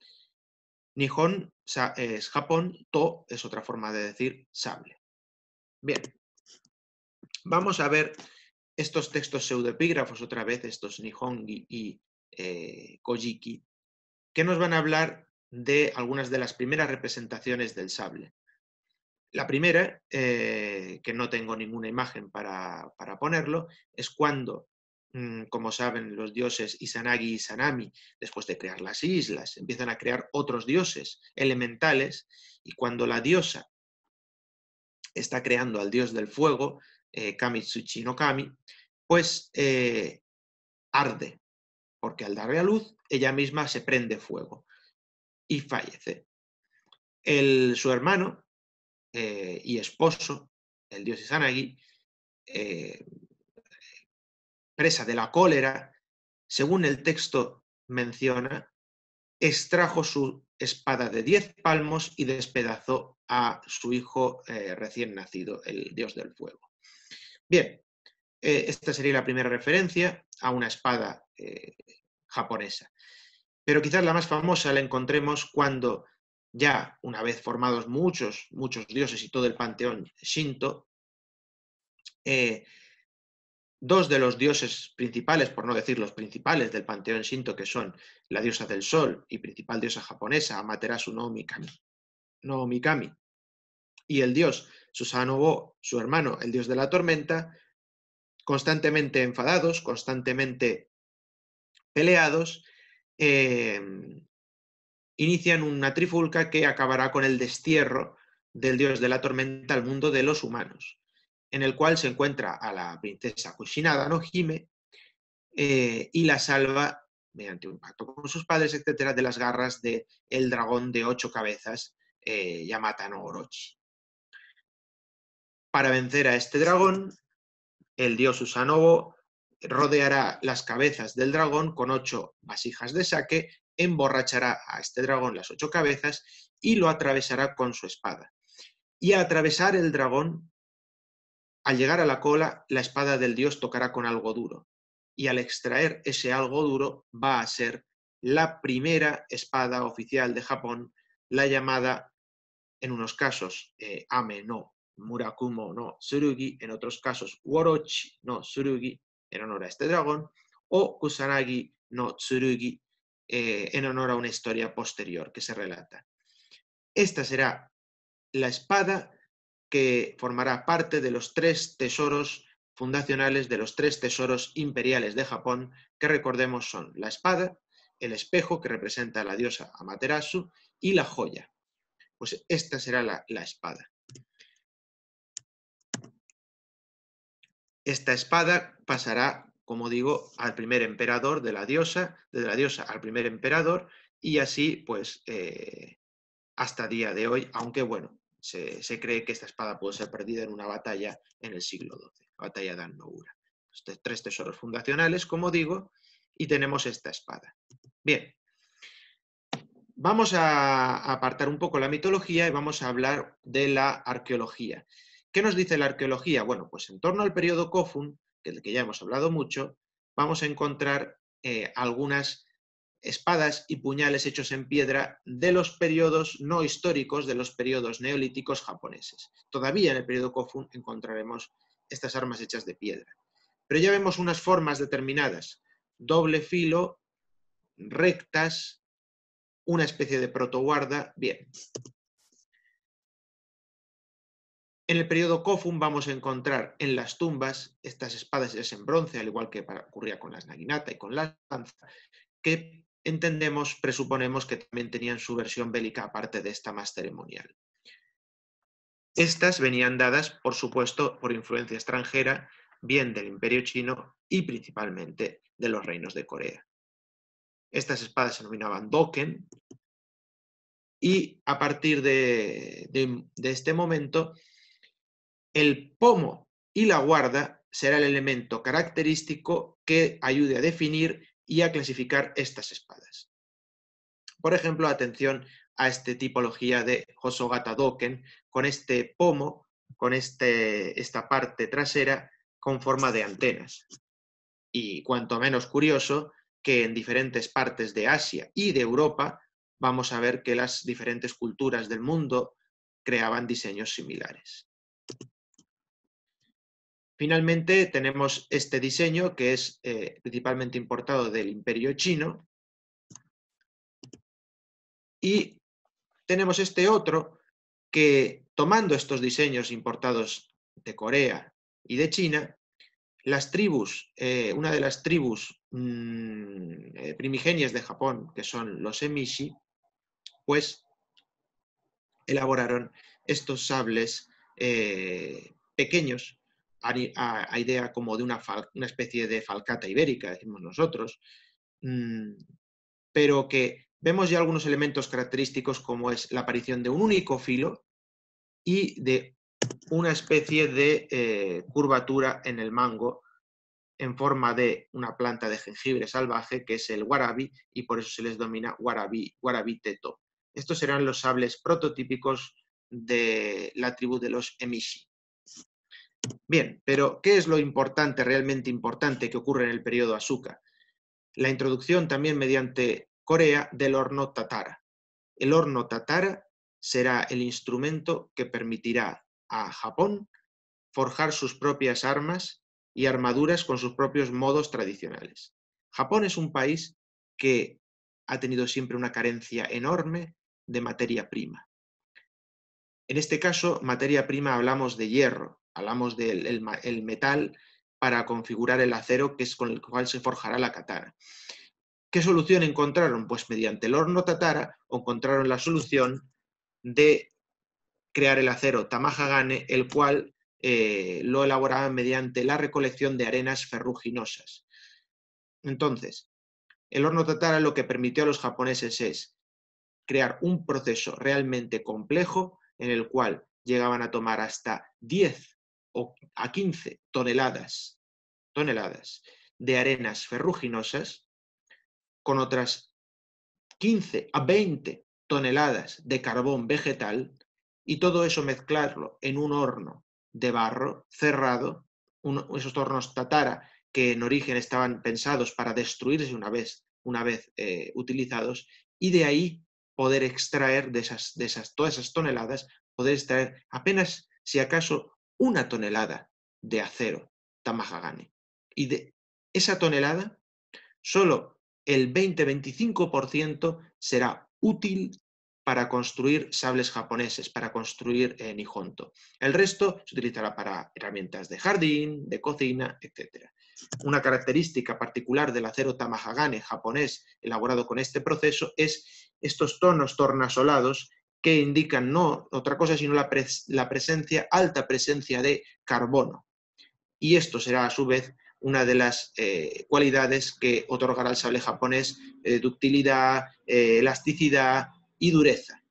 Nihon es Japón, to es otra forma de decir sable. Bien, vamos a ver estos textos pseudoepígrafos otra vez, estos Nihongi y Kojiki, que nos van a hablar de algunas de las primeras representaciones del sable. La primera, que no tengo ninguna imagen para ponerlo, es cuando, como saben los dioses Izanagi y Izanami, después de crear las islas, empiezan a crear otros dioses elementales, y cuando la diosa está creando al dios del fuego, Kamitsuchi no Kami, pues arde, porque al darle a luz, ella misma se prende fuego y fallece. Su hermano y esposo, el dios Izanagi, presa de la cólera, según el texto menciona, extrajo su espada de 10 palmos y despedazó a su hijo recién nacido, el dios del fuego. Bien, esta sería la primera referencia a una espada japonesa. Pero quizás la más famosa la encontremos cuando ya, una vez formados muchos dioses y todo el panteón Shinto, dos de los dioses principales, por no decir los principales del panteón Shinto, que son la diosa del sol y principal diosa japonesa, Amaterasu no Mikami, y el dios Susanoo, su hermano, el dios de la tormenta, constantemente enfadados, constantemente peleados, inician una trifulca que acabará con el destierro del dios de la tormenta al mundo de los humanos, en el cual se encuentra a la princesa Kushinada no Hime y la salva mediante un pacto con sus padres, etcétera, de las garras del dragón de 8 cabezas, Yamata no Orochi. Para vencer a este dragón, el dios Susanoo rodeará las cabezas del dragón con 8 vasijas de sake, emborrachará a este dragón las 8 cabezas y lo atravesará con su espada. Y al atravesar el dragón, al llegar a la cola, la espada del dios tocará con algo duro. Y al extraer ese algo duro va a ser la primera espada oficial de Japón, la llamada, en unos casos, Ame no Murakumo no Tsurugi, en otros casos, Worochi no Tsurugi, en honor a este dragón, o Kusanagi no Tsurugi, en honor a una historia posterior que se relata. Esta será la espada que formará parte de los 3 tesoros fundacionales, de los 3 tesoros imperiales de Japón, que recordemos son la espada, el espejo, que representa a la diosa Amaterasu, y la joya. Pues esta será la espada. Esta espada pasará, como digo, al primer emperador de la diosa al primer emperador, y así, pues, hasta día de hoy, aunque bueno, se cree que esta espada puede ser perdida en una batalla en el siglo XII, la batalla de An-Noura. 3 tesoros fundacionales, como digo, y tenemos esta espada. Bien, vamos a apartar un poco la mitología y vamos a hablar de la arqueología. ¿Qué nos dice la arqueología? Bueno, pues en torno al periodo Kofun, del que ya hemos hablado mucho, vamos a encontrar algunas espadas y puñales hechos en piedra de los periodos no históricos, de los periodos neolíticos japoneses. Todavía en el periodo Kofun encontraremos estas armas hechas de piedra. Pero ya vemos unas formas determinadas, doble filo, rectas, una especie de protoguarda. Bien. En el periodo Kofun vamos a encontrar en las tumbas estas espadas hechas en bronce, al igual que ocurría con las naginata y con las lanza, que entendemos, presuponemos que también tenían su versión bélica aparte de esta más ceremonial. Estas venían dadas, por supuesto, por influencia extranjera, bien del Imperio Chino y principalmente de los reinos de Corea. Estas espadas se denominaban doken y a partir de este momento el pomo y la guarda será el elemento característico que ayude a definir y a clasificar estas espadas. Por ejemplo, atención a esta tipología de Hosogata Doken, con este pomo, con esta parte trasera con forma de antenas. Y cuanto menos curioso que en diferentes partes de Asia y de Europa vamos a ver que las diferentes culturas del mundo creaban diseños similares. Finalmente tenemos este diseño que es principalmente importado del Imperio Chino, y tenemos este otro que, tomando estos diseños importados de Corea y de China, las tribus, una de las tribus primigenias de Japón, que son los Emishi, pues elaboraron estos sables pequeños, a idea como de una especie de falcata ibérica, decimos nosotros, pero que vemos ya algunos elementos característicos, como es la aparición de un único filo y de una especie de curvatura en el mango en forma de una planta de jengibre salvaje, que es el warabi, y por eso se les denomina warabi teto. Estos serán los sables prototípicos de la tribu de los Emishi. Bien, pero ¿qué es lo importante, realmente importante, que ocurre en el periodo Asuka? La introducción también mediante Corea del horno tatara. El horno tatara será el instrumento que permitirá a Japón forjar sus propias armas y armaduras con sus propios modos tradicionales. Japón es un país que ha tenido siempre una carencia enorme de materia prima. En este caso, materia prima, hablamos de hierro, hablamos del metal para configurar el acero, que es con el cual se forjará la katana. ¿Qué solución encontraron? Pues mediante el horno tatara encontraron la solución de crear el acero Tamahagane, el cual lo elaboraban mediante la recolección de arenas ferruginosas. Entonces, el horno tatara lo que permitió a los japoneses es crear un proceso realmente complejo en el cual llegaban a tomar hasta 10 o a 15 toneladas de arenas ferruginosas, con otras 15 a 20 toneladas de carbón vegetal, y todo eso mezclarlo en un horno de barro cerrado, esos hornos tatara que en origen estaban pensados para destruirse una vez utilizados, y de ahí poder extraer todas esas toneladas, poder extraer apenas, si acaso, una tonelada de acero Tamahagane. Y de esa tonelada, solo el 20-25% será útil para construir sables japoneses, para construir Nihonto. El resto se utilizará para herramientas de jardín, de cocina, etc. Una característica particular del acero Tamahagane japonés elaborado con este proceso es estos tonos tornasolados que indican no otra cosa sino la alta presencia de carbono. Y esto será a su vez una de las cualidades que otorgará al sable japonés ductilidad, elasticidad y dureza.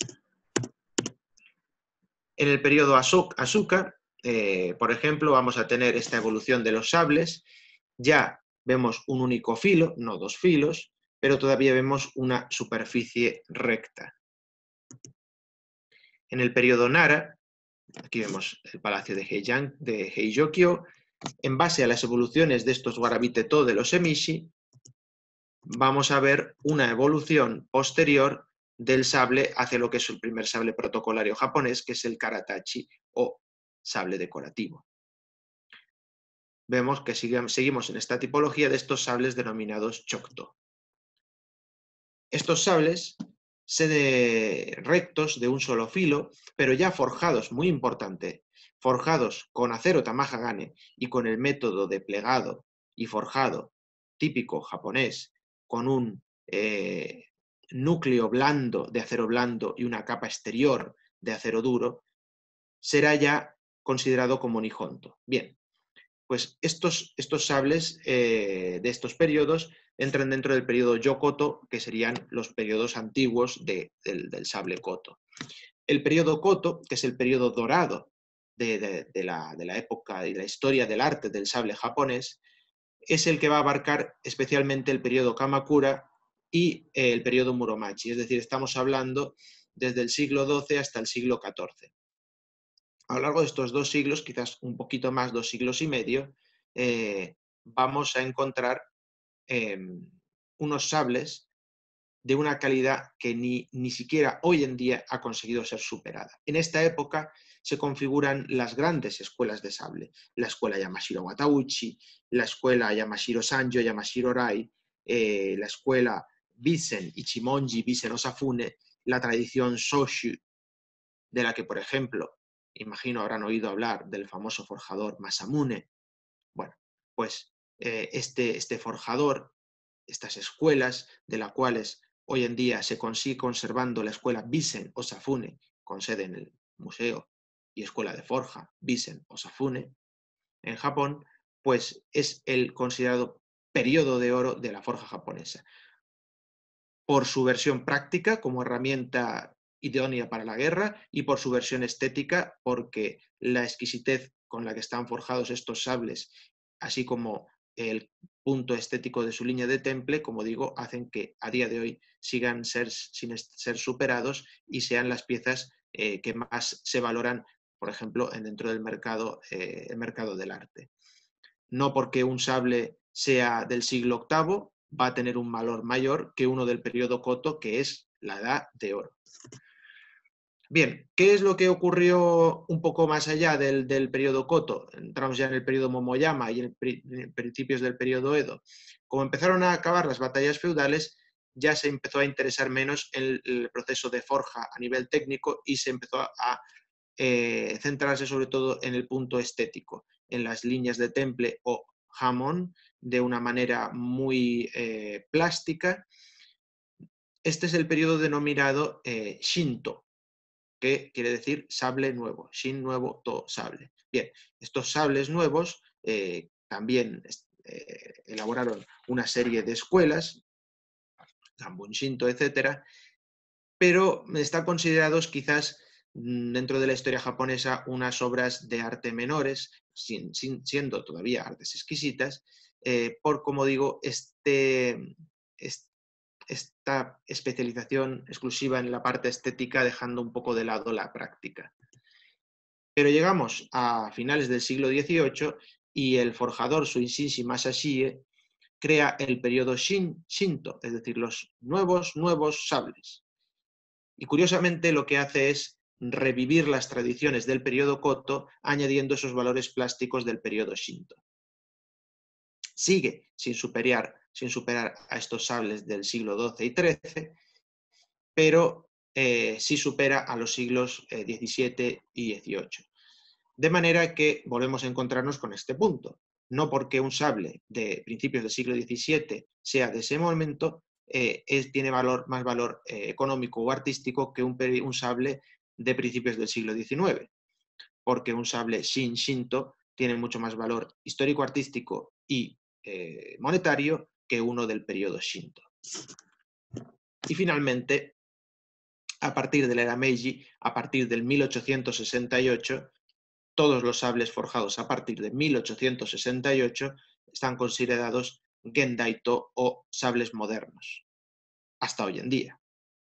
En el periodo Asuka, por ejemplo, vamos a tener esta evolución de los sables. Ya vemos un único filo, no dos filos, pero todavía vemos una superficie recta. En el periodo Nara, aquí vemos el palacio de Heijō-kyo. En base a las evoluciones de estos warabi-tetō de los Emishi, vamos a ver una evolución posterior del sable hacia lo que es el primer sable protocolario japonés, que es el karatachi o sable decorativo. Vemos que seguimos en esta tipología de estos sables denominados Chokto. Estos sables rectos de un solo filo, pero ya forjados, muy importante, forjados con acero Tamahagane y con el método de plegado y forjado típico japonés, con un núcleo blando de acero blando y una capa exterior de acero duro, será ya considerado como Nihonto. Bien, pues estos sables de estos periodos entran dentro del periodo Yokoto, que serían los periodos antiguos del sable Koto. El periodo Koto, que es el periodo dorado de la época y la historia del arte del sable japonés, es el que va a abarcar especialmente el periodo Kamakura y el periodo Muromachi, es decir, estamos hablando desde el siglo XII hasta el siglo XIV. A lo largo de estos 2 siglos, quizás un poquito más, 2 siglos y medio, vamos a encontrar unos sables de una calidad que ni siquiera hoy en día ha conseguido ser superada. En esta época se configuran las grandes escuelas de sable, la escuela Yamashiro Watauchi, la escuela Yamashiro Sanjo, Yamashiro Rai, la escuela Bisen Ichimonji, Bisen Osafune, la tradición Soshu, de la que, por ejemplo, imagino habrán oído hablar del famoso forjador Masamune. Bueno, pues este forjador, estas escuelas, de las cuales hoy en día se consigue conservando la escuela Bisen Osafune, con sede en el Museo y Escuela de Forja Bisen Osafune, en Japón, pues es el considerado periodo de oro de la forja japonesa. Por su versión práctica como herramienta idónea para la guerra y por su versión estética, porque la exquisitez con la que están forjados estos sables, así como el punto estético de su línea de temple, como digo, hacen que a día de hoy sigan sin ser superados y sean las piezas que más se valoran, por ejemplo, dentro del mercado, el mercado del arte. No porque un sable sea del siglo VIII va a tener un valor mayor que uno del periodo Koto, que es la Edad de Oro. Bien, ¿qué es lo que ocurrió un poco más allá del periodo Koto? Entramos ya en el periodo Momoyama y en principios del periodo Edo. Como empezaron a acabar las batallas feudales, ya se empezó a interesar menos en el proceso de forja a nivel técnico y se empezó a centrarse sobre todo en el punto estético, en las líneas de temple o jamón, de una manera muy plástica. Este es el periodo denominado Shinto, que quiere decir sable nuevo, Shin nuevo, To sable. Bien, estos sables nuevos también elaboraron una serie de escuelas, Zambun Shinto, etcétera, pero están considerados quizás dentro de la historia japonesa unas obras de arte menores, siendo todavía artes exquisitas, por, como digo, esta especialización exclusiva en la parte estética, dejando un poco de lado la práctica. Pero llegamos a finales del siglo XVIII y el forjador Suishishi Masashie crea el periodo Shinto, es decir, los nuevos sables. Y curiosamente lo que hace es revivir las tradiciones del periodo Koto añadiendo esos valores plásticos del periodo Shinto. Sigue sin superar a estos sables del siglo XII y XIII, pero sí supera a los siglos XVII y XVIII. De manera que volvemos a encontrarnos con este punto. No porque un sable de principios del siglo XVII sea de ese momento, tiene más valor económico o artístico que un sable de principios del siglo XIX, porque un sable Shinto tiene mucho más valor histórico-artístico y monetario que uno del periodo Shinto. Y finalmente, a partir de la era Meiji, a partir del 1868, todos los sables forjados a partir de 1868 están considerados Gendaito o sables modernos, hasta hoy en día.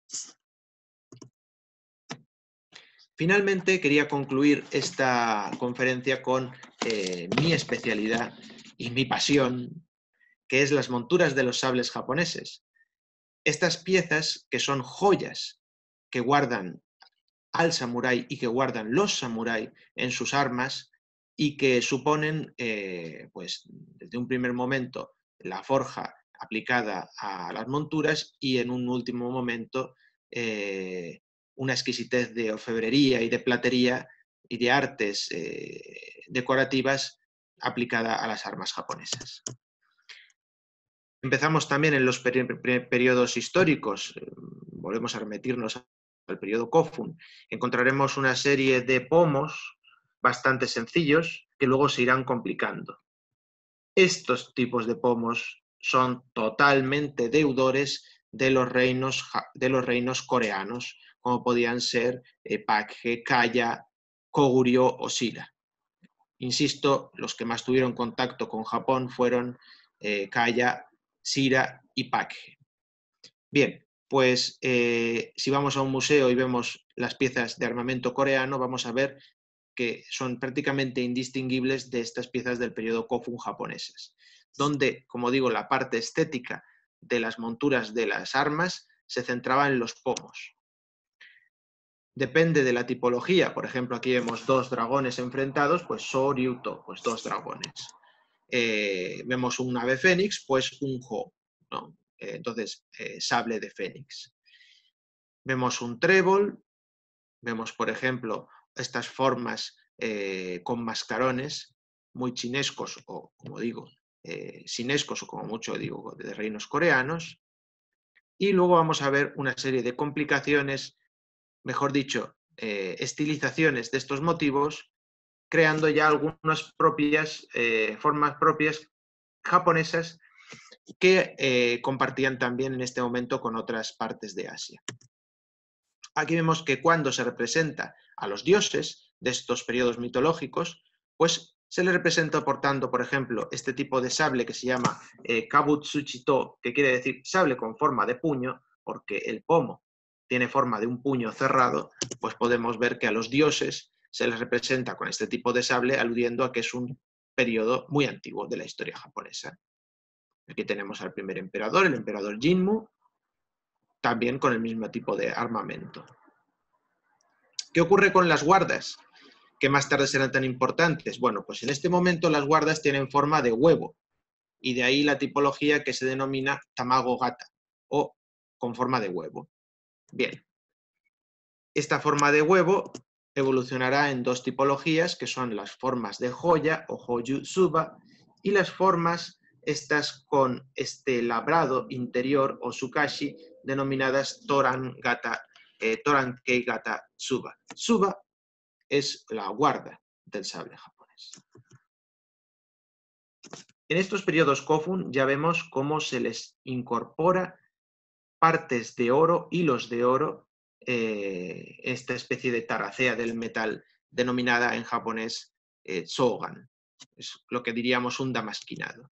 Finalmente, quería concluir esta conferencia con mi especialidad y mi pasión, que es las monturas de los sables japoneses. Estas piezas, que son joyas que guardan al samurái y que guardan los samuráis en sus armas y que suponen, pues, desde un primer momento, la forja aplicada a las monturas y en un último momento una exquisitez de orfebrería y de platería y de artes decorativas aplicada a las armas japonesas. Empezamos también en los periodos históricos, volvemos a remitirnos al periodo Kofun. Encontraremos una serie de pomos bastante sencillos que luego se irán complicando. Estos tipos de pomos son totalmente deudores de los reinos coreanos, como podían ser Pakge, Kaya, Koguryo o Sira. Insisto, los que más tuvieron contacto con Japón fueron Kaya, Sira y Pakge. Bien, pues si vamos a un museo y vemos las piezas de armamento coreano, vamos a ver que son prácticamente indistinguibles de estas piezas del periodo Kofun japonesas, donde, como digo, la parte estética de las monturas de las armas se centraba en los pomos. Depende de la tipología, por ejemplo, aquí vemos dos dragones enfrentados, pues So-Ryuto, pues dos dragones. Vemos un ave fénix, pues un Ho, ¿no? Entonces, sable de fénix. Vemos un trébol, vemos, por ejemplo, estas formas con mascarones muy chinescos, o como digo, sinescos, o como mucho digo, de reinos coreanos. Y luego vamos a ver una serie de complicaciones, mejor dicho, estilizaciones de estos motivos, creando ya algunas propias, formas propias japonesas que compartían también en este momento con otras partes de Asia. Aquí vemos que cuando se representa a los dioses de estos periodos mitológicos, pues se le representa portando, por ejemplo, este tipo de sable que se llama Kabutsuchito, que quiere decir sable con forma de puño, porque el pomo tiene forma de un puño cerrado, pues podemos ver que a los dioses se les representa con este tipo de sable, aludiendo a que es un periodo muy antiguo de la historia japonesa. Aquí tenemos al primer emperador, el emperador Jinmu, también con el mismo tipo de armamento. ¿Qué ocurre con las guardas, que más tarde serán tan importantes? Bueno, pues en este momento las guardas tienen forma de huevo, y de ahí la tipología que se denomina tamago gata, o con forma de huevo. Bien, esta forma de huevo evolucionará en dos tipologías, que son las formas de joya o hoyu suba, y las formas estas con este labrado interior o sukashi, denominadas torankei gata suba. Suba es la guarda del sable japonés. En estos periodos Kofun ya vemos cómo se les incorpora partes de oro, hilos de oro, esta especie de taracea del metal denominada en japonés sogan. Es lo que diríamos un damasquinado.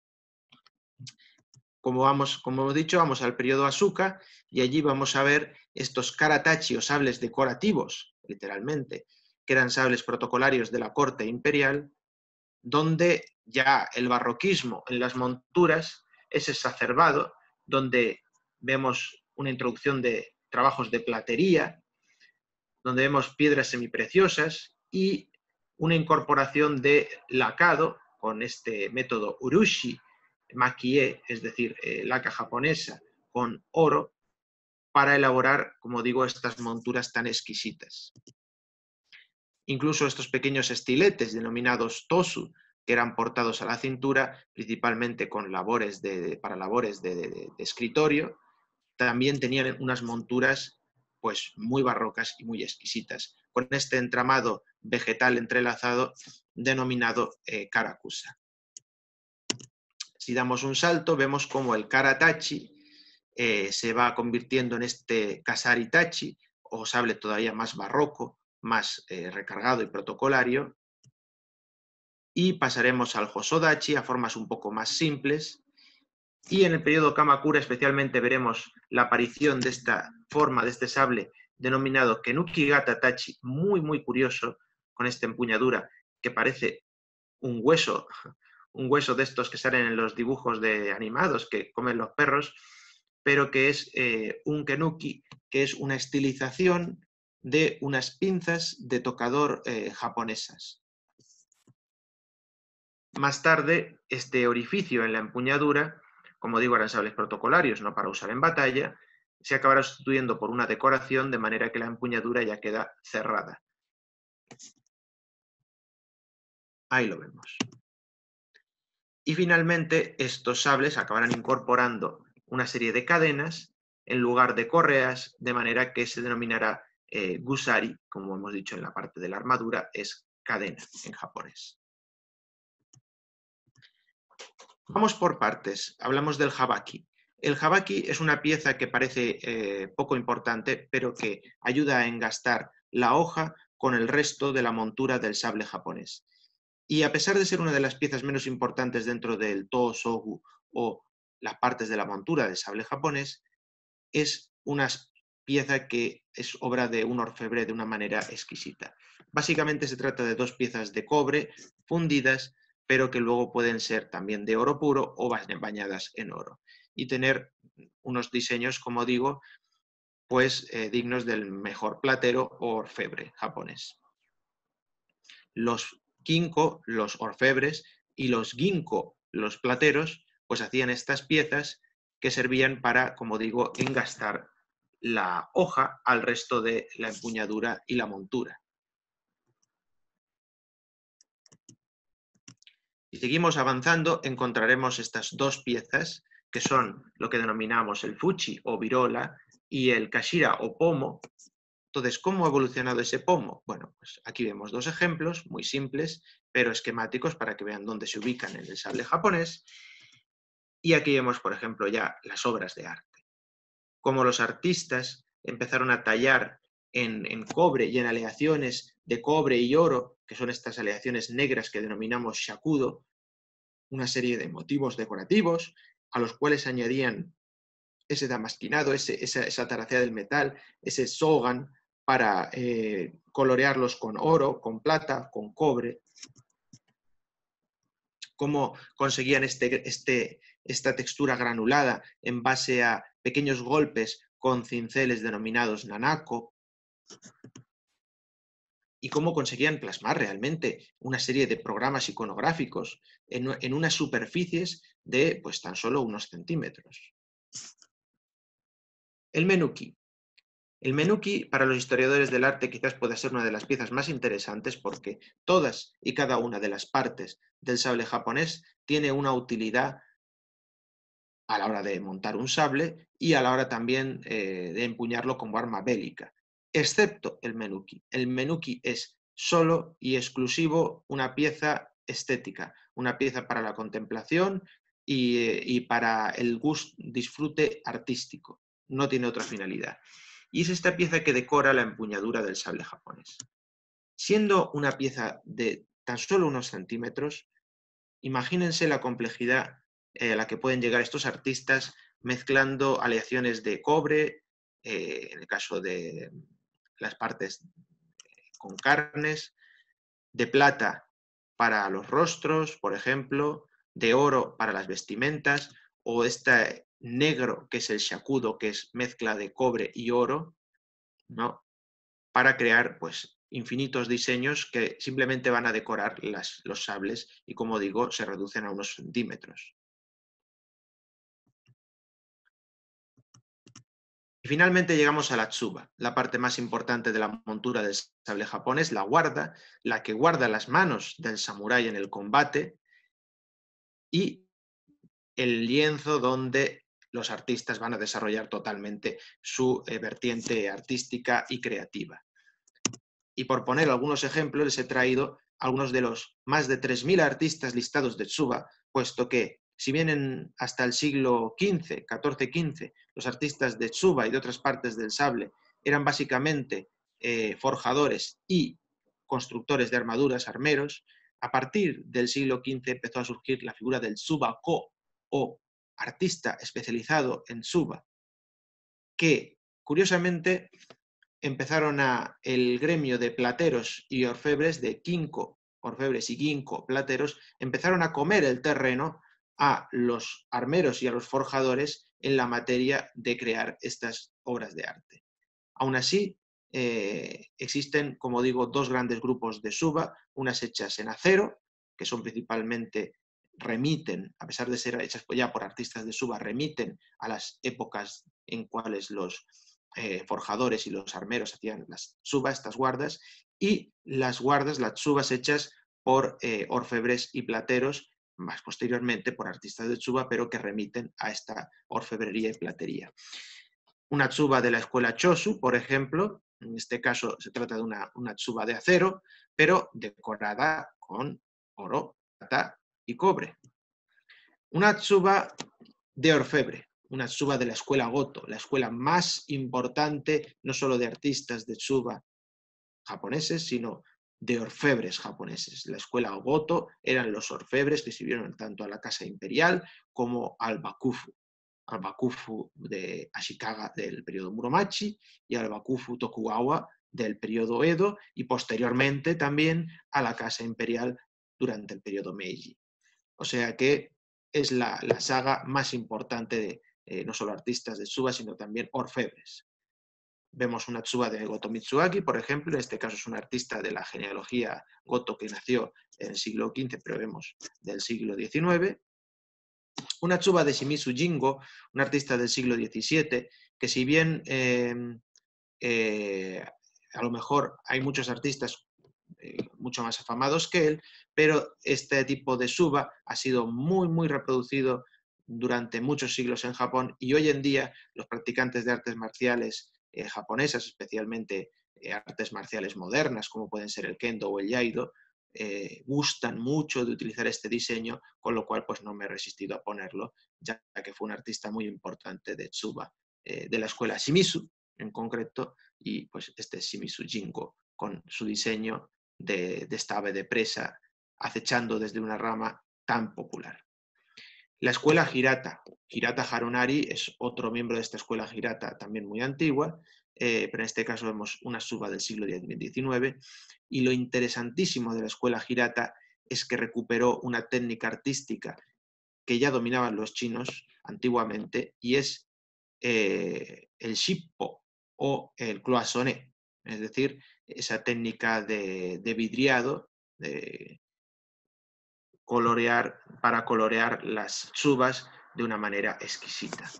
Como hemos dicho, vamos al periodo Asuka y allí vamos a ver estos karatachi o sables decorativos, literalmente, que eran sables protocolarios de la corte imperial, donde ya el barroquismo en las monturas es exacerbado, donde vemos una introducción de trabajos de platería, donde vemos piedras semipreciosas y una incorporación de lacado con este método urushi, makie, es decir, laca japonesa con oro, para elaborar, como digo, estas monturas tan exquisitas. Incluso estos pequeños estiletes denominados tosu, que eran portados a la cintura, principalmente con para labores de escritorio, también tenían unas monturas pues, muy barrocas y muy exquisitas, con este entramado vegetal entrelazado denominado karakusa. Si damos un salto, vemos cómo el karatachi se va convirtiendo en este kasaritachi, o sable todavía más barroco, más recargado y protocolario, y pasaremos al hosodachi, a formas un poco más simples, y en el periodo Kamakura especialmente veremos la aparición de esta forma, de este sable denominado Kenukigata Tachi, muy muy curioso, con esta empuñadura que parece un hueso de estos que salen en los dibujos de animados que comen los perros, pero que es un kenuki, que es una estilización de unas pinzas de tocador japonesas. Más tarde, este orificio en la empuñadura, como digo, eran sables protocolarios, no para usar en batalla, se acabará sustituyendo por una decoración de manera que la empuñadura ya queda cerrada. Ahí lo vemos. Y finalmente, estos sables acabarán incorporando una serie de cadenas en lugar de correas, de manera que se denominará gusari, como hemos dicho en la parte de la armadura, es cadena en japonés. Vamos por partes. Hablamos del habaki. El habaki es una pieza que parece poco importante, pero que ayuda a engastar la hoja con el resto de la montura del sable japonés. Y a pesar de ser una de las piezas menos importantes dentro del to-sogu o las partes de la montura del sable japonés, es una pieza que es obra de un orfebre de una manera exquisita. Básicamente se trata de dos piezas de cobre fundidas, pero que luego pueden ser también de oro puro o bañadas en oro. y tener unos diseños, como digo, pues dignos del mejor platero o orfebre japonés. Los kinko, los orfebres, y los ginko, los plateros, pues hacían estas piezas que servían para, como digo, engastar la hoja al resto de la empuñadura y la montura. Si seguimos avanzando, encontraremos estas dos piezas, que son lo que denominamos el fuchi o virola y el kashira o pomo. Entonces, ¿cómo ha evolucionado ese pomo? Bueno, pues aquí vemos dos ejemplos muy simples, pero esquemáticos para que vean dónde se ubican en el sable japonés. Y aquí vemos, por ejemplo, ya las obras de arte. Cómo los artistas empezaron a tallar en cobre y en aleaciones de cobre y oro, que son estas aleaciones negras que denominamos shakudo, una serie de motivos decorativos a los cuales añadían ese damasquinado, esa taracea del metal, ese sogan, para colorearlos con oro, con plata, con cobre. Cómo conseguían esta textura granulada en base a pequeños golpes con cinceles denominados nanako, y cómo conseguían plasmar realmente una serie de programas iconográficos en unas superficies de pues tan solo unos centímetros. El menuki. El menuki, para los historiadores del arte, quizás pueda ser una de las piezas más interesantes porque todas y cada una de las partes del sable japonés tiene una utilidad a la hora de montar un sable y a la hora también de empuñarlo como arma bélica, excepto el menuki. El menuki es solo y exclusivo una pieza estética, una pieza para la contemplación y para el disfrute artístico. No tiene otra finalidad. Y es esta pieza que decora la empuñadura del sable japonés. Siendo una pieza de tan solo unos centímetros, imagínense la complejidad a la que pueden llegar estos artistas mezclando aleaciones de cobre, en el caso de las partes con carnes, de plata para los rostros, por ejemplo, de oro para las vestimentas, o este negro que es el shakudo, que es mezcla de cobre y oro, ¿no? Para crear pues infinitos diseños que simplemente van a decorar los sables y, como digo, se reducen a unos centímetros. Y finalmente llegamos a la tsuba, la parte más importante de la montura del sable japonés, la guarda, la que guarda las manos del samurái en el combate, y el lienzo donde los artistas van a desarrollar totalmente su vertiente artística y creativa. Y por poner algunos ejemplos, les he traído algunos de los más de 3.000 artistas listados de tsuba, puesto que si bien hasta el siglo XV, XIV-XV, los artistas de tsuba y de otras partes del sable eran básicamente forjadores y constructores de armaduras, armeros, a partir del siglo XV empezó a surgir la figura del tsuba-ko, o artista especializado en tsuba, que curiosamente empezaron el gremio de plateros y orfebres, de kinko, orfebres y ginko, plateros, empezaron a comer el terreno a los armeros y a los forjadores en la materia de crear estas obras de arte. Aún así, existen, como digo, dos grandes grupos de tsuba, unas hechas en acero, que son principalmente, remiten, a pesar de ser hechas ya por artistas de tsuba, remiten a las épocas en cuales los forjadores y los armeros hacían las tsuba, estas guardas, y las guardas, las tsubas hechas por orfebres y plateros, más posteriormente por artistas de tsuba, pero que remiten a esta orfebrería y platería. Una tsuba de la escuela Chosu, por ejemplo, en este caso se trata de una tsuba de acero, pero decorada con oro, plata y cobre. Una tsuba de orfebre, una tsuba de la escuela Goto, la escuela más importante no solo de artistas de tsuba japoneses, sino de orfebres japoneses. La escuela Goto eran los orfebres que sirvieron tanto a la casa imperial como al bakufu de Ashikaga del periodo Muromachi y al bakufu Tokugawa del periodo Edo, y posteriormente también a la casa imperial durante el periodo Meiji. O sea que es la saga más importante no solo artistas de tsuba, sino también orfebres. Vemos una tsuba de Goto Mitsuaki, por ejemplo, en este caso es un artista de la genealogía Goto que nació en el siglo XV, pero vemos del siglo XIX. Una tsuba de Shimizu Jingo, un artista del siglo XVII, que si bien a lo mejor hay muchos artistas mucho más afamados que él, pero este tipo de tsuba ha sido muy reproducido durante muchos siglos en Japón y hoy en día los practicantes de artes marciales japonesas, especialmente artes marciales modernas como pueden ser el kendo o el yaido, gustan mucho de utilizar este diseño, con lo cual pues no me he resistido a ponerlo, ya que fue un artista muy importante de tsuba, de la escuela Shimizu en concreto, y pues este Shimizu Jingo con su diseño de esta ave de presa acechando desde una rama tan popular. La escuela Hirata Harunari es otro miembro de esta escuela Hirata también muy antigua, pero en este caso vemos una tsuba del siglo XIX, y lo interesantísimo de la escuela Hirata es que recuperó una técnica artística que ya dominaban los chinos antiguamente, y es el shippo o el cloisonné, es decir, esa técnica de vidriado, de colorear, para colorear las tsubas de una manera exquisita.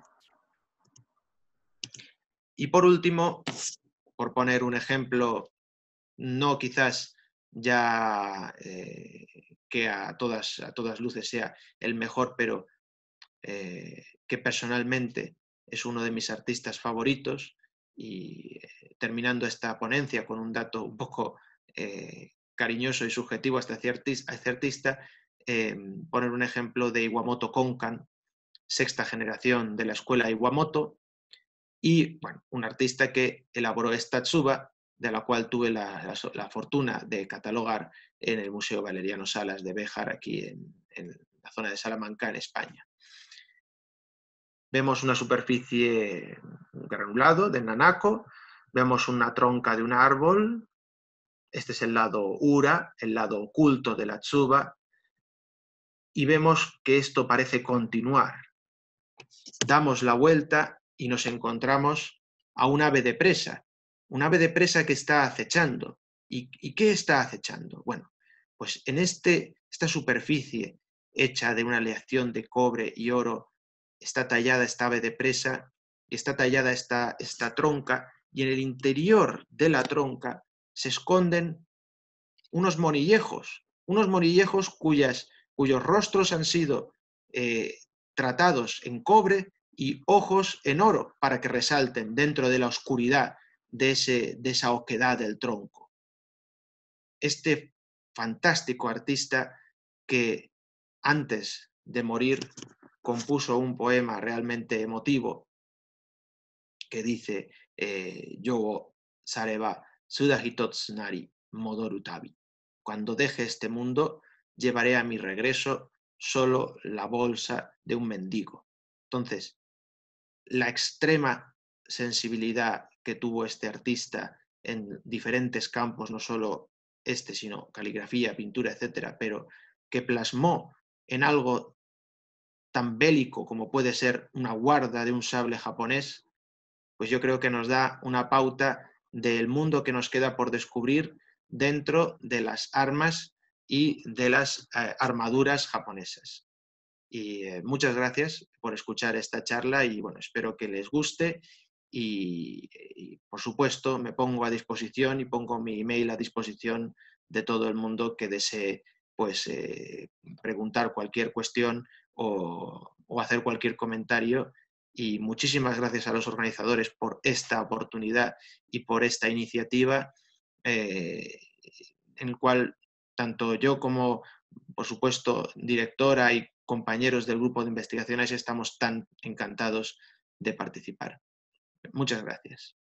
Y por último, por poner un ejemplo, no quizás ya que a todas luces sea el mejor, pero que personalmente es uno de mis artistas favoritos, y terminando esta ponencia con un dato un poco cariñoso y subjetivo hasta este artista, poner un ejemplo de Iwamoto Konkan, sexta generación de la escuela Iwamoto, y bueno, un artista que elaboró esta tsuba, de la cual tuve la fortuna de catalogar en el Museo Valeriano Salas de Béjar, aquí en la zona de Salamanca, en España. Vemos una superficie granulado de nanako, vemos una tronca de un árbol, este es el lado ura, el lado oculto de la tsuba, y vemos que esto parece continuar. Damos la vuelta y nos encontramos a un ave de presa que está acechando. ¿Y qué está acechando? Bueno, pues en esta superficie hecha de una aleación de cobre y oro está tallada esta ave de presa y está tallada esta tronca, y en el interior de la tronca se esconden unos monillejos cuyos rostros han sido tratados en cobre y ojos en oro para que resalten dentro de la oscuridad de esa oquedad del tronco. Este fantástico artista, que antes de morir compuso un poema realmente emotivo que dice Yogo Sareba Sudahitotsunari Modoru Tabi. Cuando deje este mundo, llevaré a mi regreso solo la bolsa de un mendigo. Entonces, la extrema sensibilidad que tuvo este artista en diferentes campos, no solo este, sino caligrafía, pintura, etcétera, pero que plasmó en algo tan bélico como puede ser una guarda de un sable japonés, pues yo creo que nos da una pauta del mundo que nos queda por descubrir dentro de las armas y de las armaduras japonesas. Y muchas gracias por escuchar esta charla, y bueno, espero que les guste, y por supuesto me pongo a disposición y pongo mi email a disposición de todo el mundo que desee pues preguntar cualquier cuestión o hacer cualquier comentario. Y muchísimas gracias a los organizadores por esta oportunidad y por esta iniciativa, en el cual tanto yo como, por supuesto, directora y compañeros del grupo de investigaciones estamos tan encantados de participar. Muchas gracias.